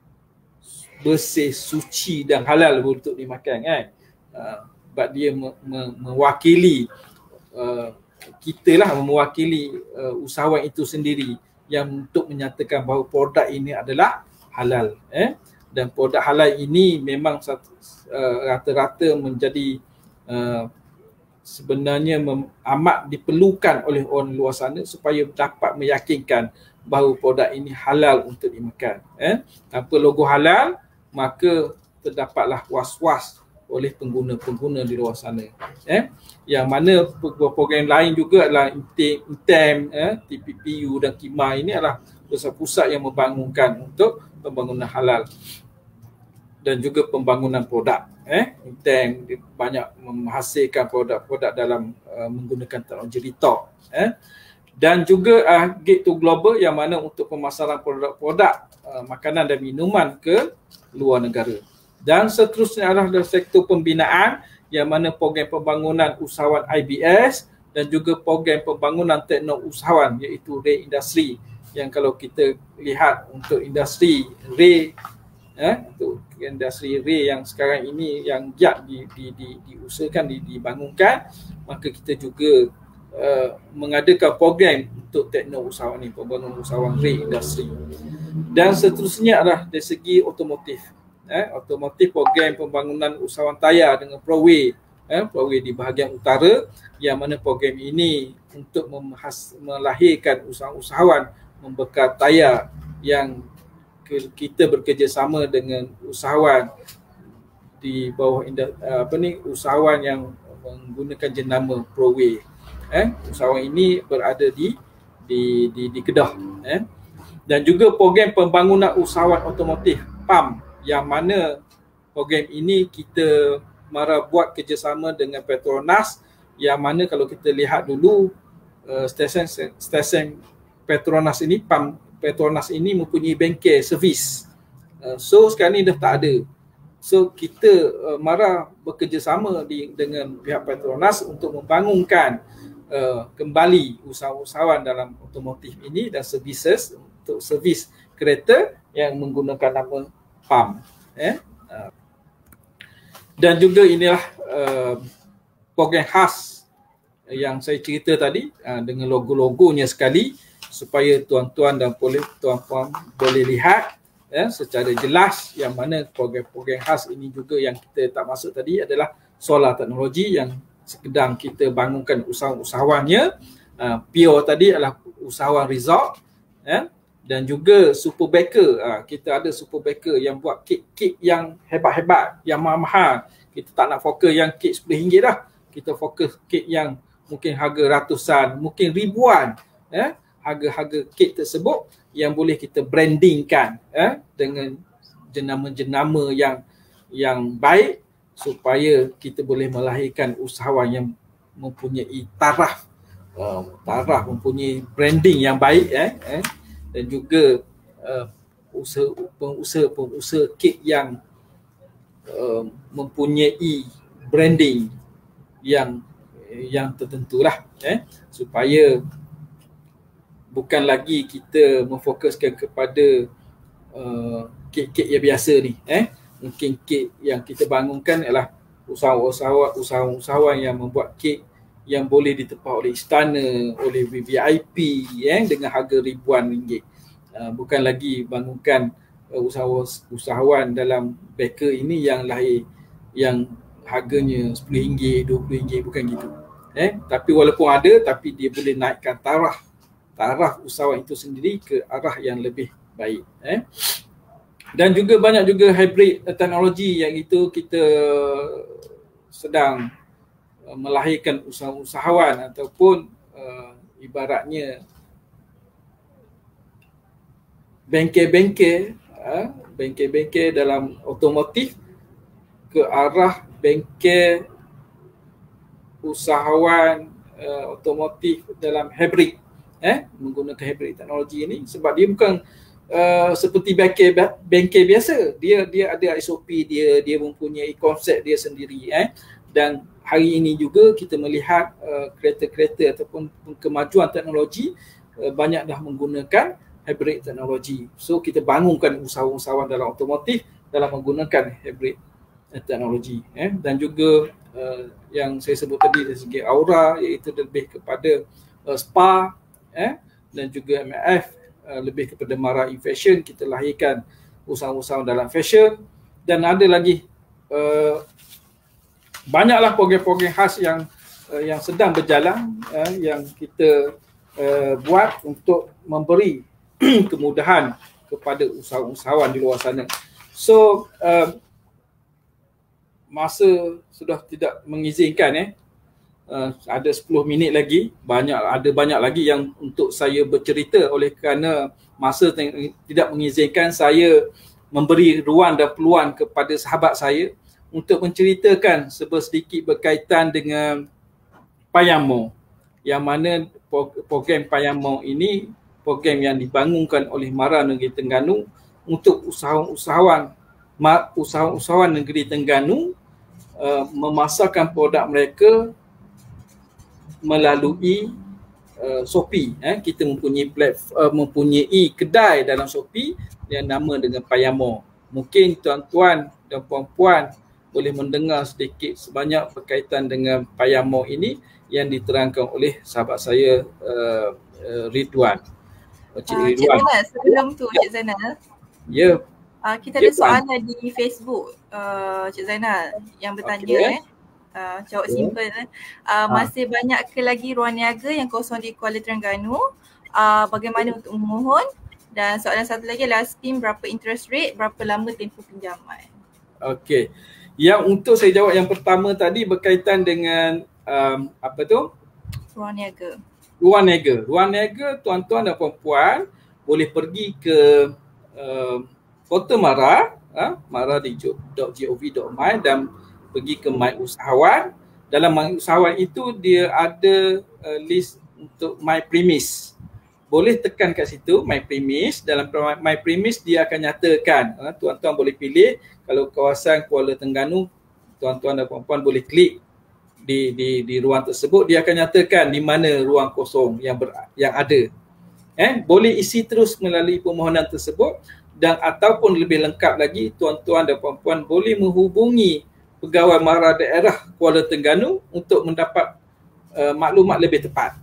bersih, suci dan halal untuk dimakan kan. Uh, sebab dia me- me- mewakili uh, kita lah, mewakili uh, usahawan itu sendiri yang untuk menyatakan bahawa produk ini adalah halal. Eh? Dan produk halal ini memang satu, uh, rata-rata menjadi uh, sebenarnya mem- amat diperlukan oleh orang luar sana supaya dapat meyakinkan bahawa produk ini halal untuk dimakan. Eh? Tanpa logo halal, maka terdapatlah was-was oleh pengguna-pengguna di luar sana. Eh? Yang mana program lain juga adalah Intem, eh? T P P U dan KIMA ini adalah pusat-pusat yang membangunkan untuk pembangunan halal dan juga pembangunan produk. Eh, Intem banyak menghasilkan produk-produk dalam uh, menggunakan teknologi retail. Eh. Dan juga uh, Gate to Global yang mana untuk pemasaran produk-produk uh, makanan dan minuman ke luar negara. Dan seterusnya adalah dari sektor pembinaan yang mana program pembangunan usahawan I B S dan juga program pembangunan teknologi usahawan iaitu Ray Industry, yang kalau kita lihat untuk industri Ray, eh, untuk industri Ray yang sekarang ini yang giat di, di, di, diusahakan, di, dibangunkan, maka kita juga uh, mengadakan program untuk teknologi usahawan ini, pembangunan usahawan Ray Industry. Dan seterusnya adalah dari segi otomotif. Eh, otomotif program pembangunan usahawan tayar dengan Proway, eh, Pulau di bahagian utara, yang mana program ini untuk memhas, melahirkan usahawan membekal tayar yang kita bekerjasama dengan usahawan di bawah apa ni usahawan yang menggunakan jenama Proway. Eh, usahawan ini berada di di di, di Kedah. Eh. Dan juga program pembangunan usahawan otomotif P A M, yang mana program ini kita mara buat kerjasama dengan Petronas, yang mana kalau kita lihat dulu uh, stesen stesen Petronas ini, P A M Petronas ini mempunyai bengkel servis. Uh, so sekarang ni dah tak ada. So kita uh, mara bekerjasama di, dengan pihak Petronas untuk membangunkan uh, kembali usahawan dalam otomotif ini dan services untuk servis kereta yang menggunakan nama P A M. Eh? Uh, dan juga inilah uh, program khas yang saya cerita tadi uh, dengan logo-logonya sekali supaya tuan-tuan dan tuan-puan boleh lihat ya, secara jelas yang mana program-program khas ini juga yang kita tak masuk tadi adalah solar teknologi yang sedang kita bangunkan usahawan-usahawannya. Uh, Pure tadi adalah usahawan resort ya, dan juga super baker. Uh, kita ada super baker yang buat kek-kek yang hebat-hebat, yang mahal-mahal. Kita tak nak fokus yang kek sepuluh ringgit dah. Kita fokus kek yang mungkin harga ratusan, mungkin ribuan ya, harga-harga kek tersebut yang boleh kita brandingkan eh, dengan jenama-jenama yang yang baik supaya kita boleh melahirkan usahawan yang mempunyai taraf uh, taraf mempunyai branding yang baik eh, eh dan juga uh, usaha pengusaha-pengusaha kek yang uh, mempunyai branding yang yang tertentulah eh supaya bukan lagi kita memfokuskan kepada uh, kek-kek yang biasa ni. Eh? Mungkin kek yang kita bangunkan ialah usahawan-usahawan usahawan yang membuat kek yang boleh ditempah oleh istana, oleh V V I P eh? dengan harga ribuan ringgit. Uh, bukan lagi bangunkan uh, usahawan, usahawan dalam baker ini yang lahir yang harganya sepuluh ringgit, dua puluh ringgit, bukan gitu. Eh? Tapi walaupun ada, tapi dia boleh naikkan taraf taraf usahawan itu sendiri ke arah yang lebih baik. Eh? Dan juga banyak juga hybrid teknologi yang itu kita sedang uh, melahirkan usahawan ataupun uh, ibaratnya bengkel-bengkel, uh, bengkel-bengkel dalam otomotif ke arah bengkel usahawan uh, otomotif dalam hybrid. Eh, menggunakan hybrid teknologi ini sebab dia bukan uh, seperti bengkel bengkel biasa. Dia dia ada S O P dia, dia mempunyai konsep dia sendiri eh. Dan hari ini juga kita melihat uh, kereta-kereta ataupun kemajuan teknologi uh, banyak dah menggunakan hybrid teknologi. So kita bangunkan usahawan-usahawan dalam otomotif dalam menggunakan hybrid teknologi eh. Dan juga uh, yang saya sebut tadi dari segi aura, iaitu lebih kepada uh, spa eh, dan juga M F uh, lebih kepada Mara Fashion. Kita lahirkan usahawan-usahawan dalam fashion, dan ada lagi uh, banyaklah program-program khas yang uh, yang sedang berjalan uh, yang kita uh, buat untuk memberi kemudahan kepada usahawan-usahawan di luar sana. So uh, masa sudah tidak mengizinkan eh Uh, ada sepuluh minit lagi, banyak ada banyak lagi yang untuk saya bercerita, oleh kerana masa tidak mengizinkan saya memberi ruang dan peluang kepada sahabat saya untuk menceritakan sedikit berkaitan dengan Payamo, yang mana program Payamo ini program yang dibangunkan oleh Mara Negeri Terengganu untuk usahawan-usahawan usahawan Negeri Terengganu uh, memasarkan produk mereka melalui uh, Shopee. Eh. Kita mempunyai platform, uh, mempunyai kedai dalam Shopee yang nama dengan Payamo. Mungkin tuan-tuan dan puan-puan boleh mendengar sedikit sebanyak berkaitan dengan Payamo ini yang diterangkan oleh sahabat saya uh, uh, Ridwan. Cik uh, Ridwan. Cik Zainal, sebelum tu ya. Cik Zainal. Ya. Uh, kita ada soalan di Facebook, uh, Cik Zainal yang bertanya okay. eh. Uh, jawab Ya. simple kan. Uh, masih banyak ke lagi ruang niaga yang kosong di Kuala Terengganu? Uh, bagaimana untuk memohon? Dan soalan satu lagi adalah scheme berapa interest rate, berapa lama tempoh pinjaman? Okey. Yang untuk saya jawab yang pertama tadi berkaitan dengan um, apa tu? Ruang niaga. Ruang niaga. Ruang niaga tuan-tuan dan puan-puan boleh pergi ke uh, portal Mara, uh, mara dot gov dot my dan pergi ke My Usahawan. Dalam My Usahawan itu dia ada uh, list untuk My Premise. Boleh tekan kat situ My Premise. Dalam My Premise dia akan nyatakan, uh, tuan-tuan boleh pilih kalau kawasan Kuala Terengganu, tuan-tuan dan puan-puan boleh klik di di di ruang tersebut, dia akan nyatakan di mana ruang kosong yang ber, yang ada. Eh, boleh isi terus melalui permohonan tersebut dan ataupun lebih lengkap lagi tuan-tuan dan puan-puan boleh menghubungi Pegawai Mara Daerah Kuala Terengganu untuk mendapat uh, maklumat lebih tepat.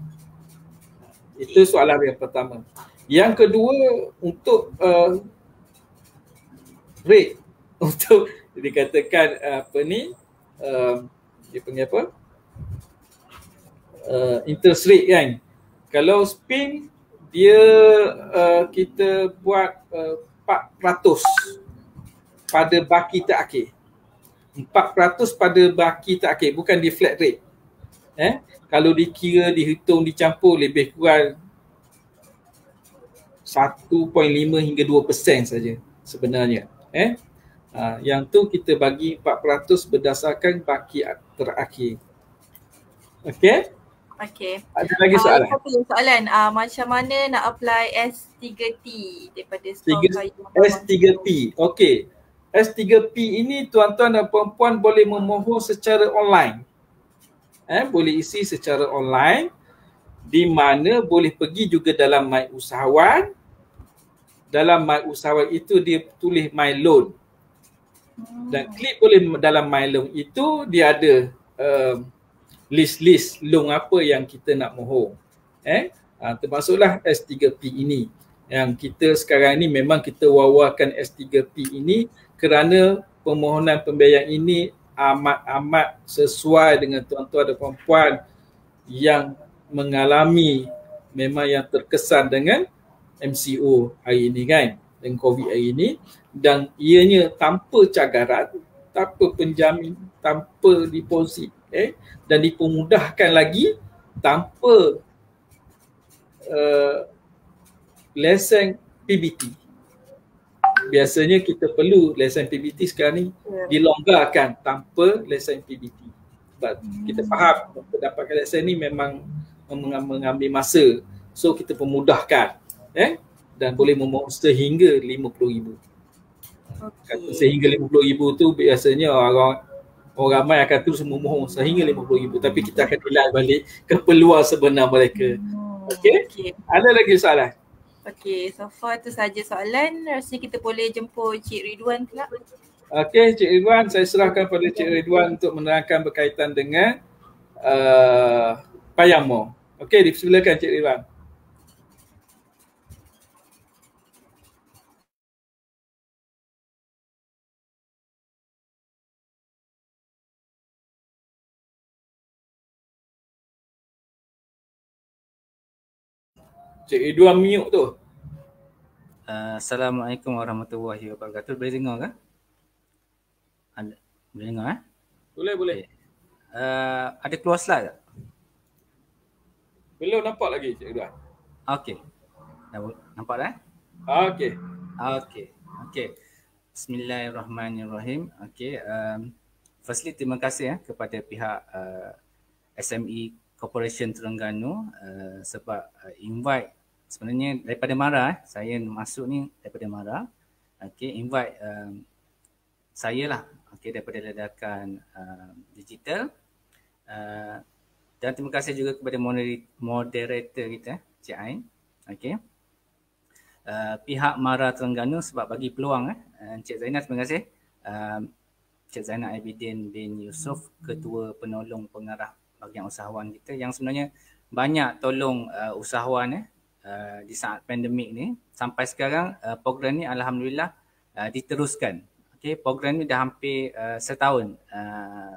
Itu soalan yang pertama. Yang kedua untuk uh, rate untuk dikatakan uh, apa ni uh, dia panggil apa? Uh, interest rate kan. Kalau spin dia uh, kita buat uh, empat peratus pada baki terakhir. empat peratus pada baki terakhir, bukan di flat rate. Eh, kalau dikira, dihitung, dicampur lebih kurang satu perpuluhan lima hingga dua peratus saja sebenarnya. Eh, uh, yang tu kita bagi empat peratus berdasarkan baki terakhir. Okey? Okey. Ada lagi soalan? Uh, satu soalan, uh, macam mana nak apply S tiga T daripada store kayu? S tiga P. Okey. S tiga P ini tuan-tuan dan puan-puan boleh memohon secara online. Eh, boleh isi secara online di mana boleh pergi juga dalam My Usahawan. Dalam My Usahawan itu dia tulis My Loan. Dan klik boleh dalam My Loan itu dia ada um, list-list loan apa yang kita nak mohon. Eh, ha, termasuklah S tiga P ini. Yang kita sekarang ni memang kita wawarkan S tiga P ini kerana permohonan pembiayaan ini amat-amat sesuai dengan tuan-tuan dan puan-puan yang mengalami memang yang terkesan dengan M C O hari ini kan, dengan COVID hari ini, dan ianya tanpa cagaran, tanpa penjamin, tanpa deposit, eh, dan dipermudahkan lagi tanpa uh, lesen P B T. Biasanya kita perlu lesen P B T, sekarang ni dilonggarkan tanpa lesen P B T. Sebab kita faham untuk dapatkan lesen ni memang mengambil masa. So kita pemudahkan, eh, dan boleh memohon sehingga lima puluh ribu. Okay. Kata sehingga lima puluh ribu tu biasanya orang orang ramai akan terus memohon sehingga lima puluh ribu, tapi kita akan nilai balik keperluan sebenar mereka. Okey? Okay? Ada lagi soalan? Okey, so far tu saja soalan. Rasanya kita boleh jemput Cik Ridwan pula. Okey, Cik Ridwan, saya serahkan pada Cik Ridwan untuk menerangkan berkaitan dengan uh, Payamo. Okey, dipersilakan Cik Ridwan. Cik Ridwan mute tu. Uh, Assalamualaikum warahmatullahi wabarakatuh. Boleh dengar ke? Ada, boleh dengar eh? Boleh, boleh. Okay. Uh, ada keluar slide tak? Belum nampak lagi Cik Ridwan. Okey. Dah nampak dah? Okey. Okey. Okey. Bismillahirrahmanirrahim. Okey. Um, firstly terima kasih ya kepada pihak uh, S M E Corporation Terengganu uh, sebab uh, invite sebenarnya daripada Mara, eh. saya masuk ni daripada Mara. Okey, invite um, saya lah, okey, daripada ledakan uh, digital. Uh, dan terima kasih juga kepada moderator kita, Cik Ain. Okey. Uh, pihak Mara Terengganu sebab bagi peluang, eh. Uh, Cik Zainal, terima kasih. Uh, Cik Zainal Abidin bin Yusof, Ketua Penolong Pengarah Bahagian Usahawan kita yang sebenarnya banyak tolong uh, usahawan eh, uh, di saat pandemik ni. Sampai sekarang uh, program ni alhamdulillah uh, diteruskan. Okey, program ni dah hampir uh, setahun uh, uh,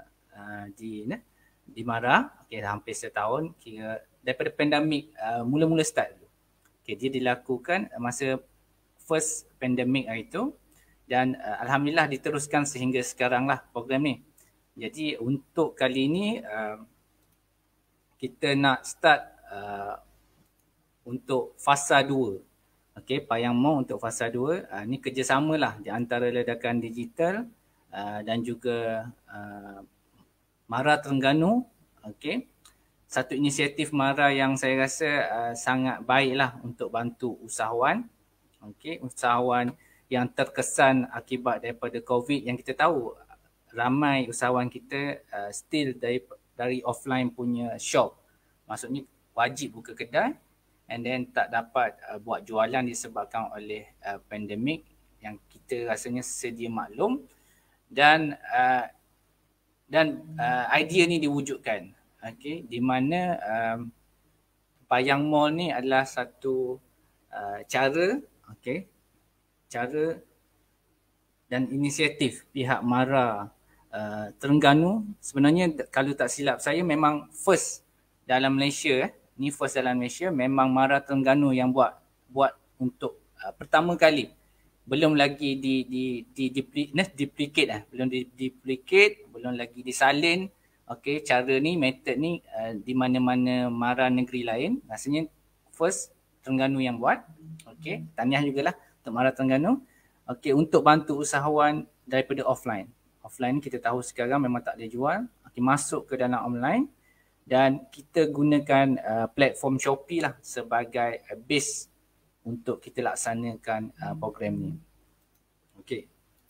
uh, di nah, di Mara, okay, hampir setahun kira daripada pandemik uh, mula-mula start dulu. Okay, dia dilakukan masa first pandemik itu dan uh, alhamdulillah diteruskan sehingga sekarang lah program ni. Jadi untuk kali ini uh, kita nak start uh, untuk fasa dua. Okey, Payang Mall untuk fasa dua. Uh, ni kerjasama lah di antara Ledakan Digital uh, dan juga uh, Mara Terengganu. Okey. Satu inisiatif Mara yang saya rasa uh, sangat baiklah untuk bantu usahawan. Okey, usahawan yang terkesan akibat daripada COVID, yang kita tahu ramai usahawan kita uh, still dari dari offline punya shop. Maksudnya wajib buka kedai and then tak dapat uh, buat jualan disebabkan oleh uh, pandemik yang kita rasanya sedia maklum, dan uh, dan uh, idea ni diwujudkan. Okey, di mana um, Payang Mall ni adalah satu uh, cara, okey, cara dan inisiatif pihak Mara uh, Terengganu. Sebenarnya kalau tak silap saya memang first dalam Malaysia, eh. ni first dalam Malaysia, memang Mara Terengganu yang buat buat untuk uh, pertama kali. Belum lagi di di di duplicate ah, belum di duplicate, belum lagi disalin. Okey, cara ni, method ni uh, di mana-mana Mara negeri lain. Rasanya first Terengganu yang buat. Okey, tahniah jugalah untuk Mara Terengganu. Okey, untuk bantu usahawan daripada offline. Offline kita tahu sekarang memang tak ada jual. Okey, masuk ke dalam online dan kita gunakan uh, platform Shopee lah sebagai uh, base untuk kita laksanakan uh, program ni. Okey.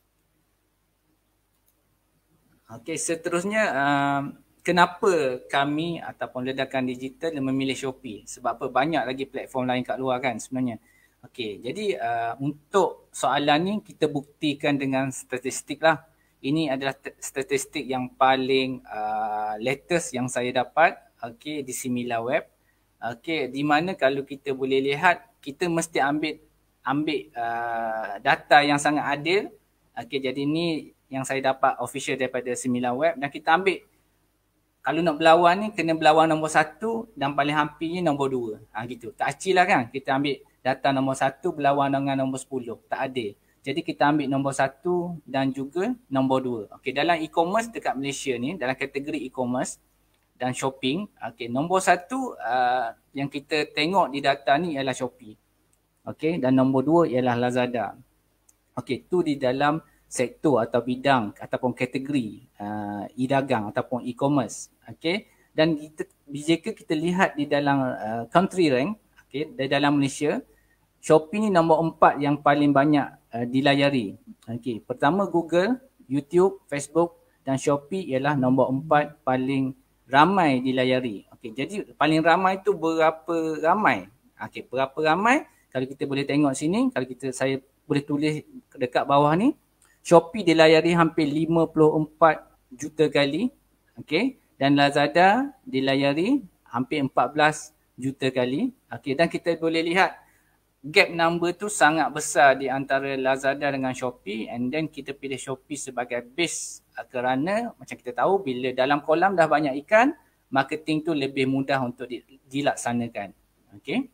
Okey, seterusnya uh, kenapa kami ataupun Ledakan Digital memilih Shopee? Sebab apa? Banyak lagi platform lain kat luar kan sebenarnya. Okey, jadi uh, untuk soalan ni kita buktikan dengan statistik lah. Ini adalah statistik yang paling uh, latest yang saya dapat, okey, di Similarweb. Okey, di mana kalau kita boleh lihat, kita mesti ambil ambil uh, data yang sangat adil. Okey, jadi ni yang saya dapat official daripada Similarweb, dan kita ambil, kalau nak berlawan ni kena berlawan nombor satu dan paling hampirnya nombor dua. Ha, gitu. Tak acil lah kan. Kita ambil data nombor satu berlawan dengan nombor sepuluh. Tak adil. Jadi kita ambil nombor satu dan juga nombor dua. Okey, dalam e-commerce dekat Malaysia ni, dalam kategori e-commerce dan shopping, okey, nombor satu uh, yang kita tengok di data ni ialah Shopee. Okey, dan nombor dua ialah Lazada. Okey, tu di dalam sektor atau bidang ataupun kategori uh, e-dagang ataupun e-commerce. Okey, dan kita, jika kita lihat di dalam uh, country rank, okey, di dalam Malaysia, Shopee ni nombor empat yang paling banyak uh, dilayari. Okey, pertama Google, YouTube, Facebook dan Shopee ialah nombor empat paling ramai dilayari. Okey, jadi paling ramai tu berapa ramai? Okey, berapa ramai? Kalau kita boleh tengok sini, kalau kita saya boleh tulis dekat bawah ni, Shopee dilayari hampir lima puluh empat juta kali. Okey, dan Lazada dilayari hampir empat belas juta kali. Okey, dan kita boleh lihat gap number tu sangat besar di antara Lazada dengan Shopee, and then kita pilih Shopee sebagai base kerana macam kita tahu bila dalam kolam dah banyak ikan, marketing tu lebih mudah untuk dilaksanakan. Okey.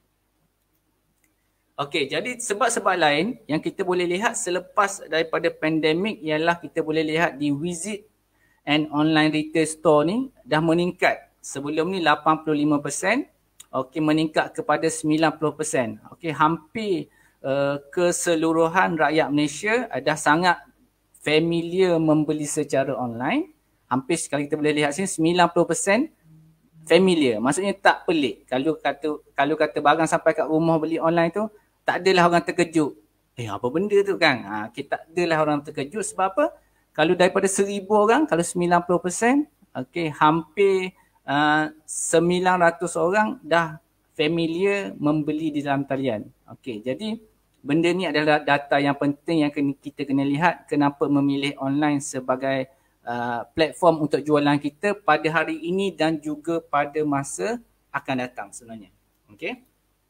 Okey, jadi sebab-sebab lain yang kita boleh lihat selepas daripada pandemik ialah kita boleh lihat di visit and online retail store ni dah meningkat. Sebelum ni lapan puluh lima peratus, okey, meningkat kepada sembilan puluh peratus. Okey, hampir uh, keseluruhan rakyat Malaysia uh, dah sangat familiar membeli secara online. Hampir kalau kita boleh lihat sini sembilan puluh peratus familiar. Maksudnya tak pelik. Kalau kata kalau kata barang sampai kat rumah beli online tu, tak adalah orang terkejut. Eh, apa benda tu kan? Ha, kita tak adalah orang terkejut sebab apa? Kalau daripada seribu orang, kalau sembilan puluh peratus, okey, hampir uh, sembilan ratus orang dah familiar membeli di dalam talian. Okey, jadi benda ni adalah data yang penting yang kita kena lihat kenapa memilih online sebagai uh, platform untuk jualan kita pada hari ini dan juga pada masa akan datang sebenarnya. Okey.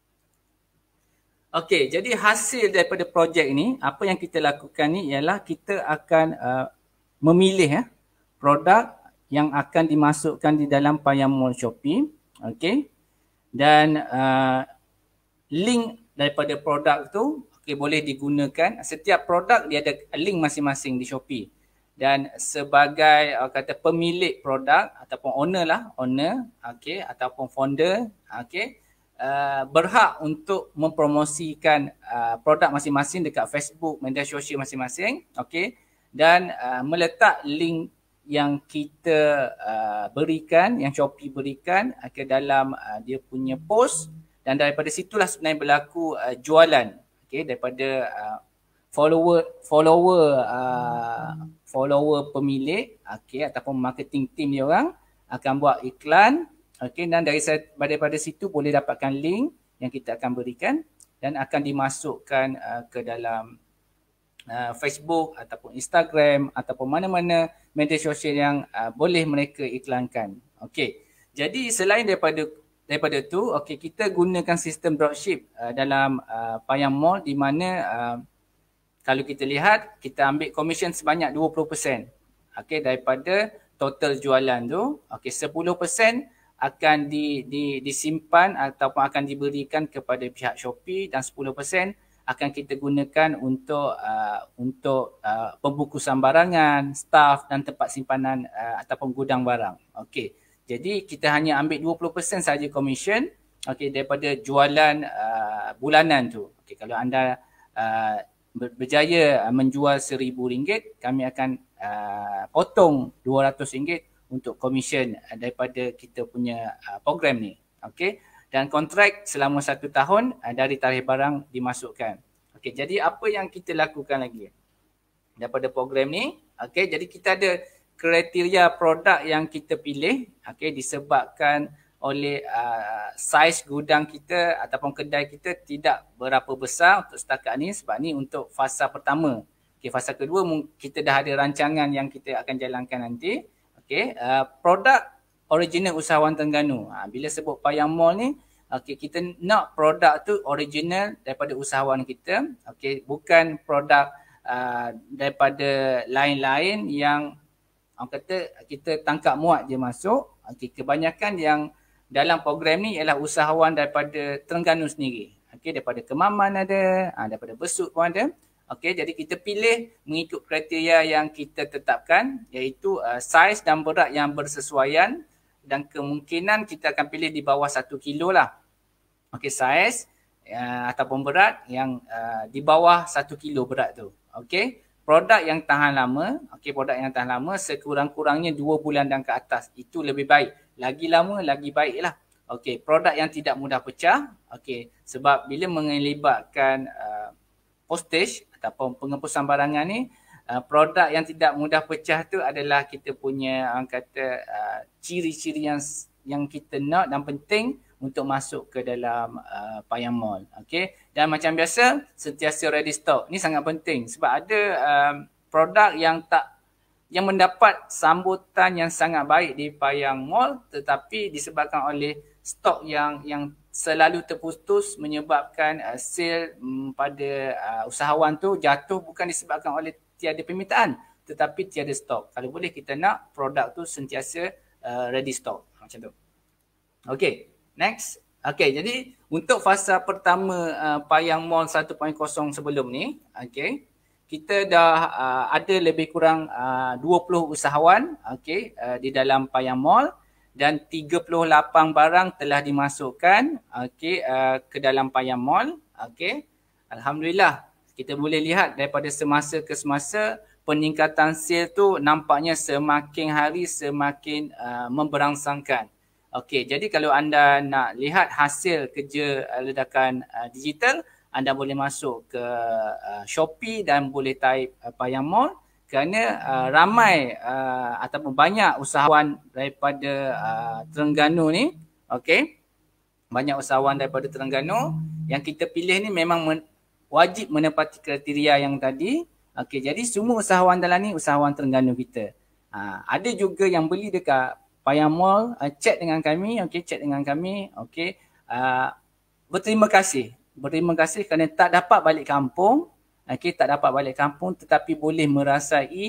Okey, jadi hasil daripada projek ni, apa yang kita lakukan ni ialah kita akan uh, memilih eh, produk yang akan dimasukkan di dalam Payam Mall Shopee. Okey. Dan uh, link daripada produk tu okay, boleh digunakan. Setiap produk dia ada link masing-masing di Shopee. Dan sebagai uh, kata pemilik produk ataupun owner lah, owner okey ataupun founder okey uh, berhak untuk mempromosikan uh, produk masing-masing dekat Facebook, media sosial masing-masing okey dan uh, meletak link yang kita uh, berikan, yang Shopee berikan uh, ke dalam uh, dia punya post dan daripada situlah sebenarnya berlaku uh, jualan okey daripada uh, follower follower uh, follower pemilik okey ataupun marketing team dia orang akan buat iklan okey dan dari daripada situ boleh dapatkan link yang kita akan berikan dan akan dimasukkan uh, ke dalam uh, Facebook ataupun Instagram ataupun mana-mana media sosial yang uh, boleh mereka iklankan. Okey. Jadi selain daripada daripada tu okey kita gunakan sistem dropship uh, dalam uh, Payam Mall di mana uh, kalau kita lihat, kita ambil komisen sebanyak dua puluh peratus okay, daripada total jualan tu. Okay, sepuluh peratus akan di, di, disimpan ataupun akan diberikan kepada pihak Shopee dan sepuluh peratus akan kita gunakan untuk uh, untuk uh, pembungkusan barangan, staf dan tempat simpanan uh, ataupun gudang barang. Okay, jadi kita hanya ambil dua puluh peratus saja komisen okay, daripada jualan uh, bulanan tu. Okay, kalau anda uh, berjaya menjual seribu ringgit, kami akan uh, potong dua ratus ringgit untuk komisen daripada kita punya uh, program ni. Okey. Dan kontrak selama satu tahun uh, dari tarikh barang dimasukkan. Okey, jadi apa yang kita lakukan lagi daripada program ni? Okey, jadi kita ada kriteria produk yang kita pilih okey disebabkan oleh uh, saiz gudang kita ataupun kedai kita tidak berapa besar untuk setakat ni sebab ni untuk fasa pertama. Okey, fasa kedua kita dah ada rancangan yang kita akan jalankan nanti. Okey, uh, produk original usahawan Terengganu. Ha, bila sebut Payam Mall ni, okey kita nak produk tu original daripada usahawan kita. Okey, bukan produk uh, daripada lain-lain yang orang kata kita tangkap muat je masuk. Okey, kebanyakan yang dalam program ni ialah usahawan daripada Terengganu sendiri. Okey, daripada Kemaman ada, ha, daripada Besut pun ada. Okey, jadi kita pilih mengikut kriteria yang kita tetapkan iaitu uh, saiz dan berat yang bersesuaian dan kemungkinan kita akan pilih di bawah satu kilo lah. Okey, saiz uh, ataupun berat yang uh, di bawah satu kilo berat tu. Okey, produk yang tahan lama, okey produk yang tahan lama sekurang-kurangnya dua bulan dan ke atas. Itu lebih baik. Lagi lama, lagi baiklah. Okey, produk yang tidak mudah pecah. Okey, sebab bila melibatkan uh, postage ataupun penghapusan barangan ni, uh, produk yang tidak mudah pecah tu adalah kita punya orang kata uh, ciri-ciri yang yang kita nak dan penting untuk masuk ke dalam uh, Payam Mall. Okey, dan macam biasa sentiasa ready stock. Ni sangat penting sebab ada uh, produk yang tak yang mendapat sambutan yang sangat baik di Payam Mall tetapi disebabkan oleh stok yang yang selalu terputus menyebabkan uh, sale um, pada uh, usahawan tu jatuh bukan disebabkan oleh tiada permintaan tetapi tiada stok. Kalau boleh kita nak produk tu sentiasa uh, ready stock macam tu. Okey, next. Okey, jadi untuk fasa pertama uh, Payam Mall satu titik kosong sebelum ni, okey. Kita dah uh, ada lebih kurang uh, dua puluh usahawan okay, uh, di dalam Payam Mall dan tiga puluh lapan barang telah dimasukkan okay, uh, ke dalam Payam Mall. Okay. Alhamdulillah kita boleh lihat daripada semasa ke semasa peningkatan sale tu nampaknya semakin hari semakin uh, memberangsangkan. Okey, jadi kalau anda nak lihat hasil kerja uh, ledakan uh, digital, anda boleh masuk ke uh, Shopee dan boleh type uh, Payam Mall kerana uh, ramai uh, ataupun banyak usahawan daripada uh, Terengganu ni, okey. Banyak usahawan daripada Terengganu yang kita pilih ni memang men- wajib menepati kriteria yang tadi. Okey, jadi semua usahawan dalam ni usahawan Terengganu kita. Uh, ada juga yang beli dekat Payam Mall, uh, chat dengan kami, okey, chat dengan kami, okey. Uh, berterima kasih. Berterima kasih kerana tak dapat balik kampung, okey, tak dapat balik kampung tetapi boleh merasai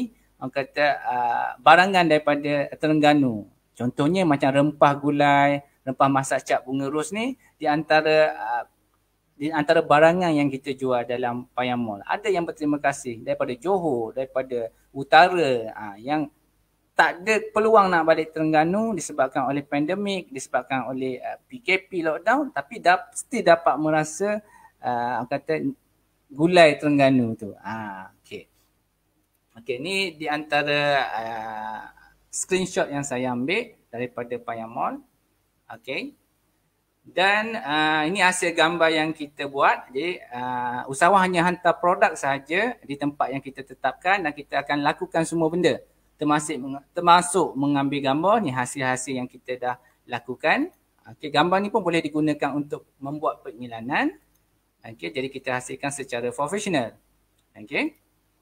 orang kata uh, barangan daripada Terengganu. Contohnya macam rempah gulai, rempah masak cap bunga ros ni di antara uh, di antara barangan yang kita jual dalam Payang Mall. Ada yang berterima kasih daripada Johor, daripada utara uh, yang tak ada peluang nak balik Terengganu disebabkan oleh pandemik, disebabkan oleh uh, P K P lockdown, tapi dap, still dapat merasa uh, orang kata gulai Terengganu tu. Ah, okey. Okey, ni di antara uh, screenshot yang saya ambil daripada Payang Mall. Okey. Dan uh, ini hasil gambar yang kita buat. Jadi uh, usahawan hanya hantar produk sahaja di tempat yang kita tetapkan dan kita akan lakukan semua benda. Termasuk, termasuk mengambil gambar. Ni hasil-hasil yang kita dah lakukan. Okey, gambar ni pun boleh digunakan untuk membuat pengiklanan. Okey, jadi kita hasilkan secara profesional. Okey.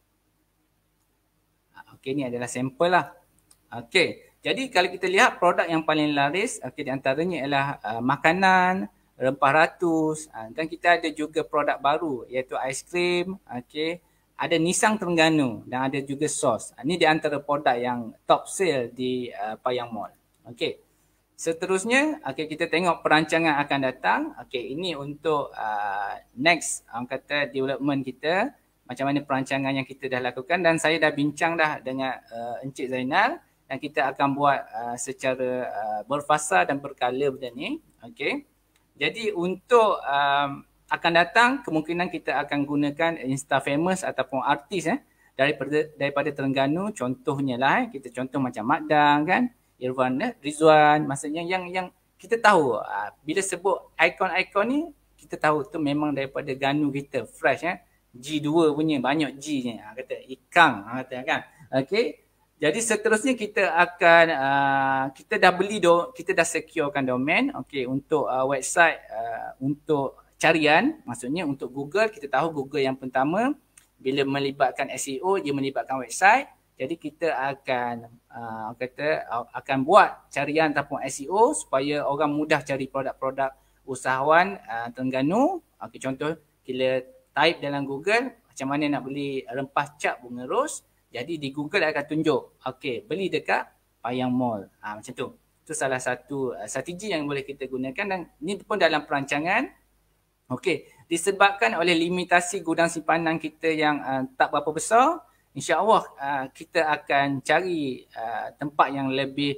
Okey, ni adalah sampel lah. Okey. Jadi kalau kita lihat produk yang paling laris, okay, di antaranya ialah uh, makanan, rempah ratus, uh, dan kita ada juga produk baru iaitu aiskrim, okay. Ada Nisang Terengganu dan ada juga sos. Uh, ini di antara produk yang top sale di uh, Payang Mall. Okay. Seterusnya, okay, kita tengok perancangan akan datang. Okay, ini untuk uh, next um, kata development kita, macam mana perancangan yang kita dah lakukan dan saya dah bincang dah dengan uh, Encik Zainal. Dan kita akan buat uh, secara uh, berfasa dan berkala benda ni. Okay. Jadi untuk um, akan datang, kemungkinan kita akan gunakan Insta famous ataupun artis eh, daripada daripada Terengganu. Contohnya lah, eh, kita contoh macam Mak Dang kan, Irfan eh, Rizwan. Maksudnya yang yang kita tahu, uh, bila sebut ikon-ikon ni, kita tahu tu memang daripada Ganu kita, fresh eh. G dua punya, banyak G-nya. Kata Ikang, kata kan. Okay. Jadi seterusnya kita akan, uh, kita dah beli, do, kita dah securekan domain, okay, untuk uh, website, uh, untuk carian, maksudnya untuk Google, kita tahu Google yang pertama, bila melibatkan S E O, dia melibatkan website, jadi kita akan, uh, kata, uh, akan buat carian ataupun S E O supaya orang mudah cari produk-produk usahawan uh, Terengganu. Okay, contoh, kita type dalam Google, macam mana nak beli rempah cap bunga ros, jadi di Google akan tunjuk, okey, beli dekat Payang Mall. Ha, macam tu. Itu salah satu uh, strategi yang boleh kita gunakan dan ini pun dalam perancangan. Okey, disebabkan oleh limitasi gudang simpanan kita yang uh, tak berapa besar, insya-Allah uh, kita akan cari uh, tempat yang lebih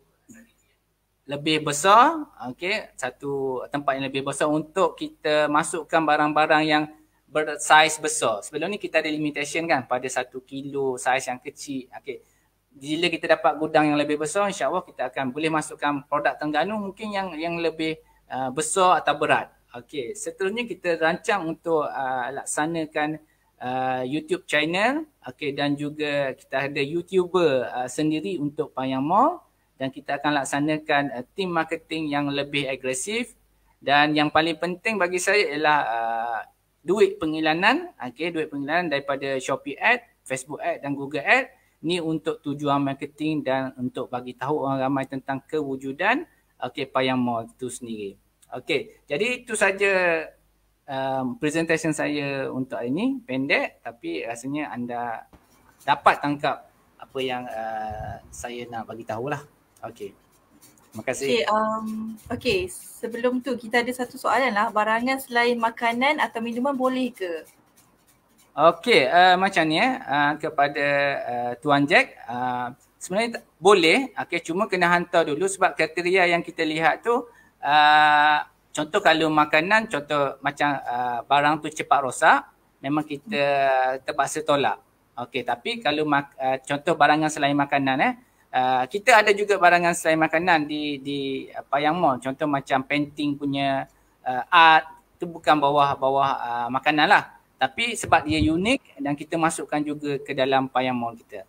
lebih besar, okey, satu tempat yang lebih besar untuk kita masukkan barang-barang yang bersaiz besar. Sebelum ni kita ada limitation kan pada satu kilo saiz yang kecil. Okey. Bila kita dapat gudang yang lebih besar, insya-Allah kita akan boleh masukkan produk Terengganu mungkin yang yang lebih uh, besar atau berat. Okey. Seterusnya kita rancang untuk uh, laksanakan uh, YouTube channel, okey, dan juga kita ada YouTuber uh, sendiri untuk Payang Mall dan kita akan laksanakan uh, team marketing yang lebih agresif dan yang paling penting bagi saya ialah uh, duit pengiklanan, okay, duit pengiklanan daripada Shopee Ad, Facebook Ad dan Google Ad ni untuk tujuan marketing dan untuk bagi tahu orang ramai tentang kewujudan okay, Payang Mall itu sendiri. Okay, jadi itu saja um, presentation saya untuk hari ini, pendek tapi rasanya anda dapat tangkap apa yang uh, saya nak bagi tahulah. Okay. Terima kasih. Okay, um, okay, sebelum tu kita ada satu soalan lah. Barangan selain makanan atau minuman boleh ke? Okay, uh, macam ni eh, uh, kepada uh, Tuan Jack, uh, sebenarnya boleh, okay, cuma kena hantar dulu sebab kriteria yang kita lihat tu, uh, contoh kalau makanan, contoh macam uh, barang tu cepat rosak, memang kita terpaksa tolak. Okay, tapi kalau mak- uh, contoh barangan selain makanan eh, Uh, kita ada juga barangan selain makanan di di uh, Payang Mall. Contoh macam painting punya uh, art, itu bukan bawah-bawah uh, makanan lah. Tapi sebab dia unik dan kita masukkan juga ke dalam Payang Mall kita.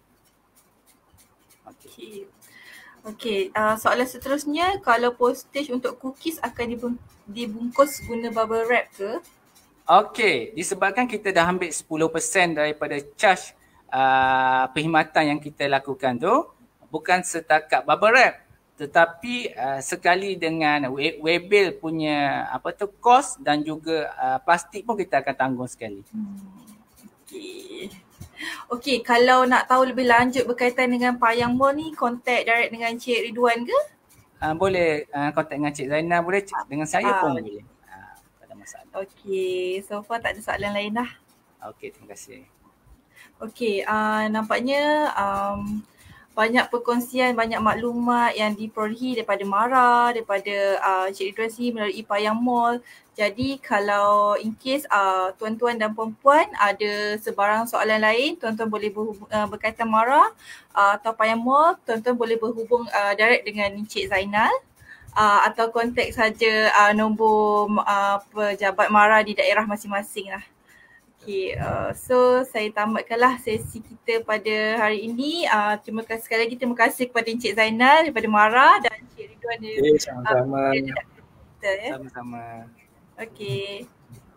Okey. Okey, uh, soalan seterusnya, kalau postage untuk cookies akan dibung- dibungkus guna bubble wrap ke? Okey, disebabkan kita dah ambil sepuluh peratus daripada charge uh, perkhidmatan yang kita lakukan tu, bukan setakat bubble wrap tetapi uh, sekali dengan webel punya apa tu kos dan juga uh, plastik pun kita akan tanggung sekali. Hmm. Okey. Okey, kalau nak tahu lebih lanjut berkaitan dengan Payang Mall ni, contact direct dengan Cik Ridwan ke? Uh, boleh uh, kontak dengan Cik Zainal, boleh dengan saya Ah, pun boleh. boleh. Uh, tak ada masalah. Okey, so far tak ada soalan lain dah. Okey, terima kasih. Okey, uh, nampaknya um, banyak perkongsian, banyak maklumat yang diperolehi daripada Mara, daripada uh, Cik Ridwan sendiri melalui Payang Mall. Jadi kalau in case uh, tuan-tuan dan puan-puan ada sebarang soalan lain, tuan-tuan boleh berhubung, uh, berkaitan Mara uh, atau Payang Mall, tuan-tuan boleh berhubung uh, direct dengan Cik Zainal. Uh, atau kontak saja uh, nombor uh, pejabat Mara di daerah masing-masing lah. Okay, uh, so saya tamatkanlah sesi kita pada hari ini. Uh, terima kasih sekali lagi, terima kasih kepada Encik Zainal daripada Mara dan Encik Ridwan Okay, sama-sama. Uh, kita, ya. Sama-sama. Okay.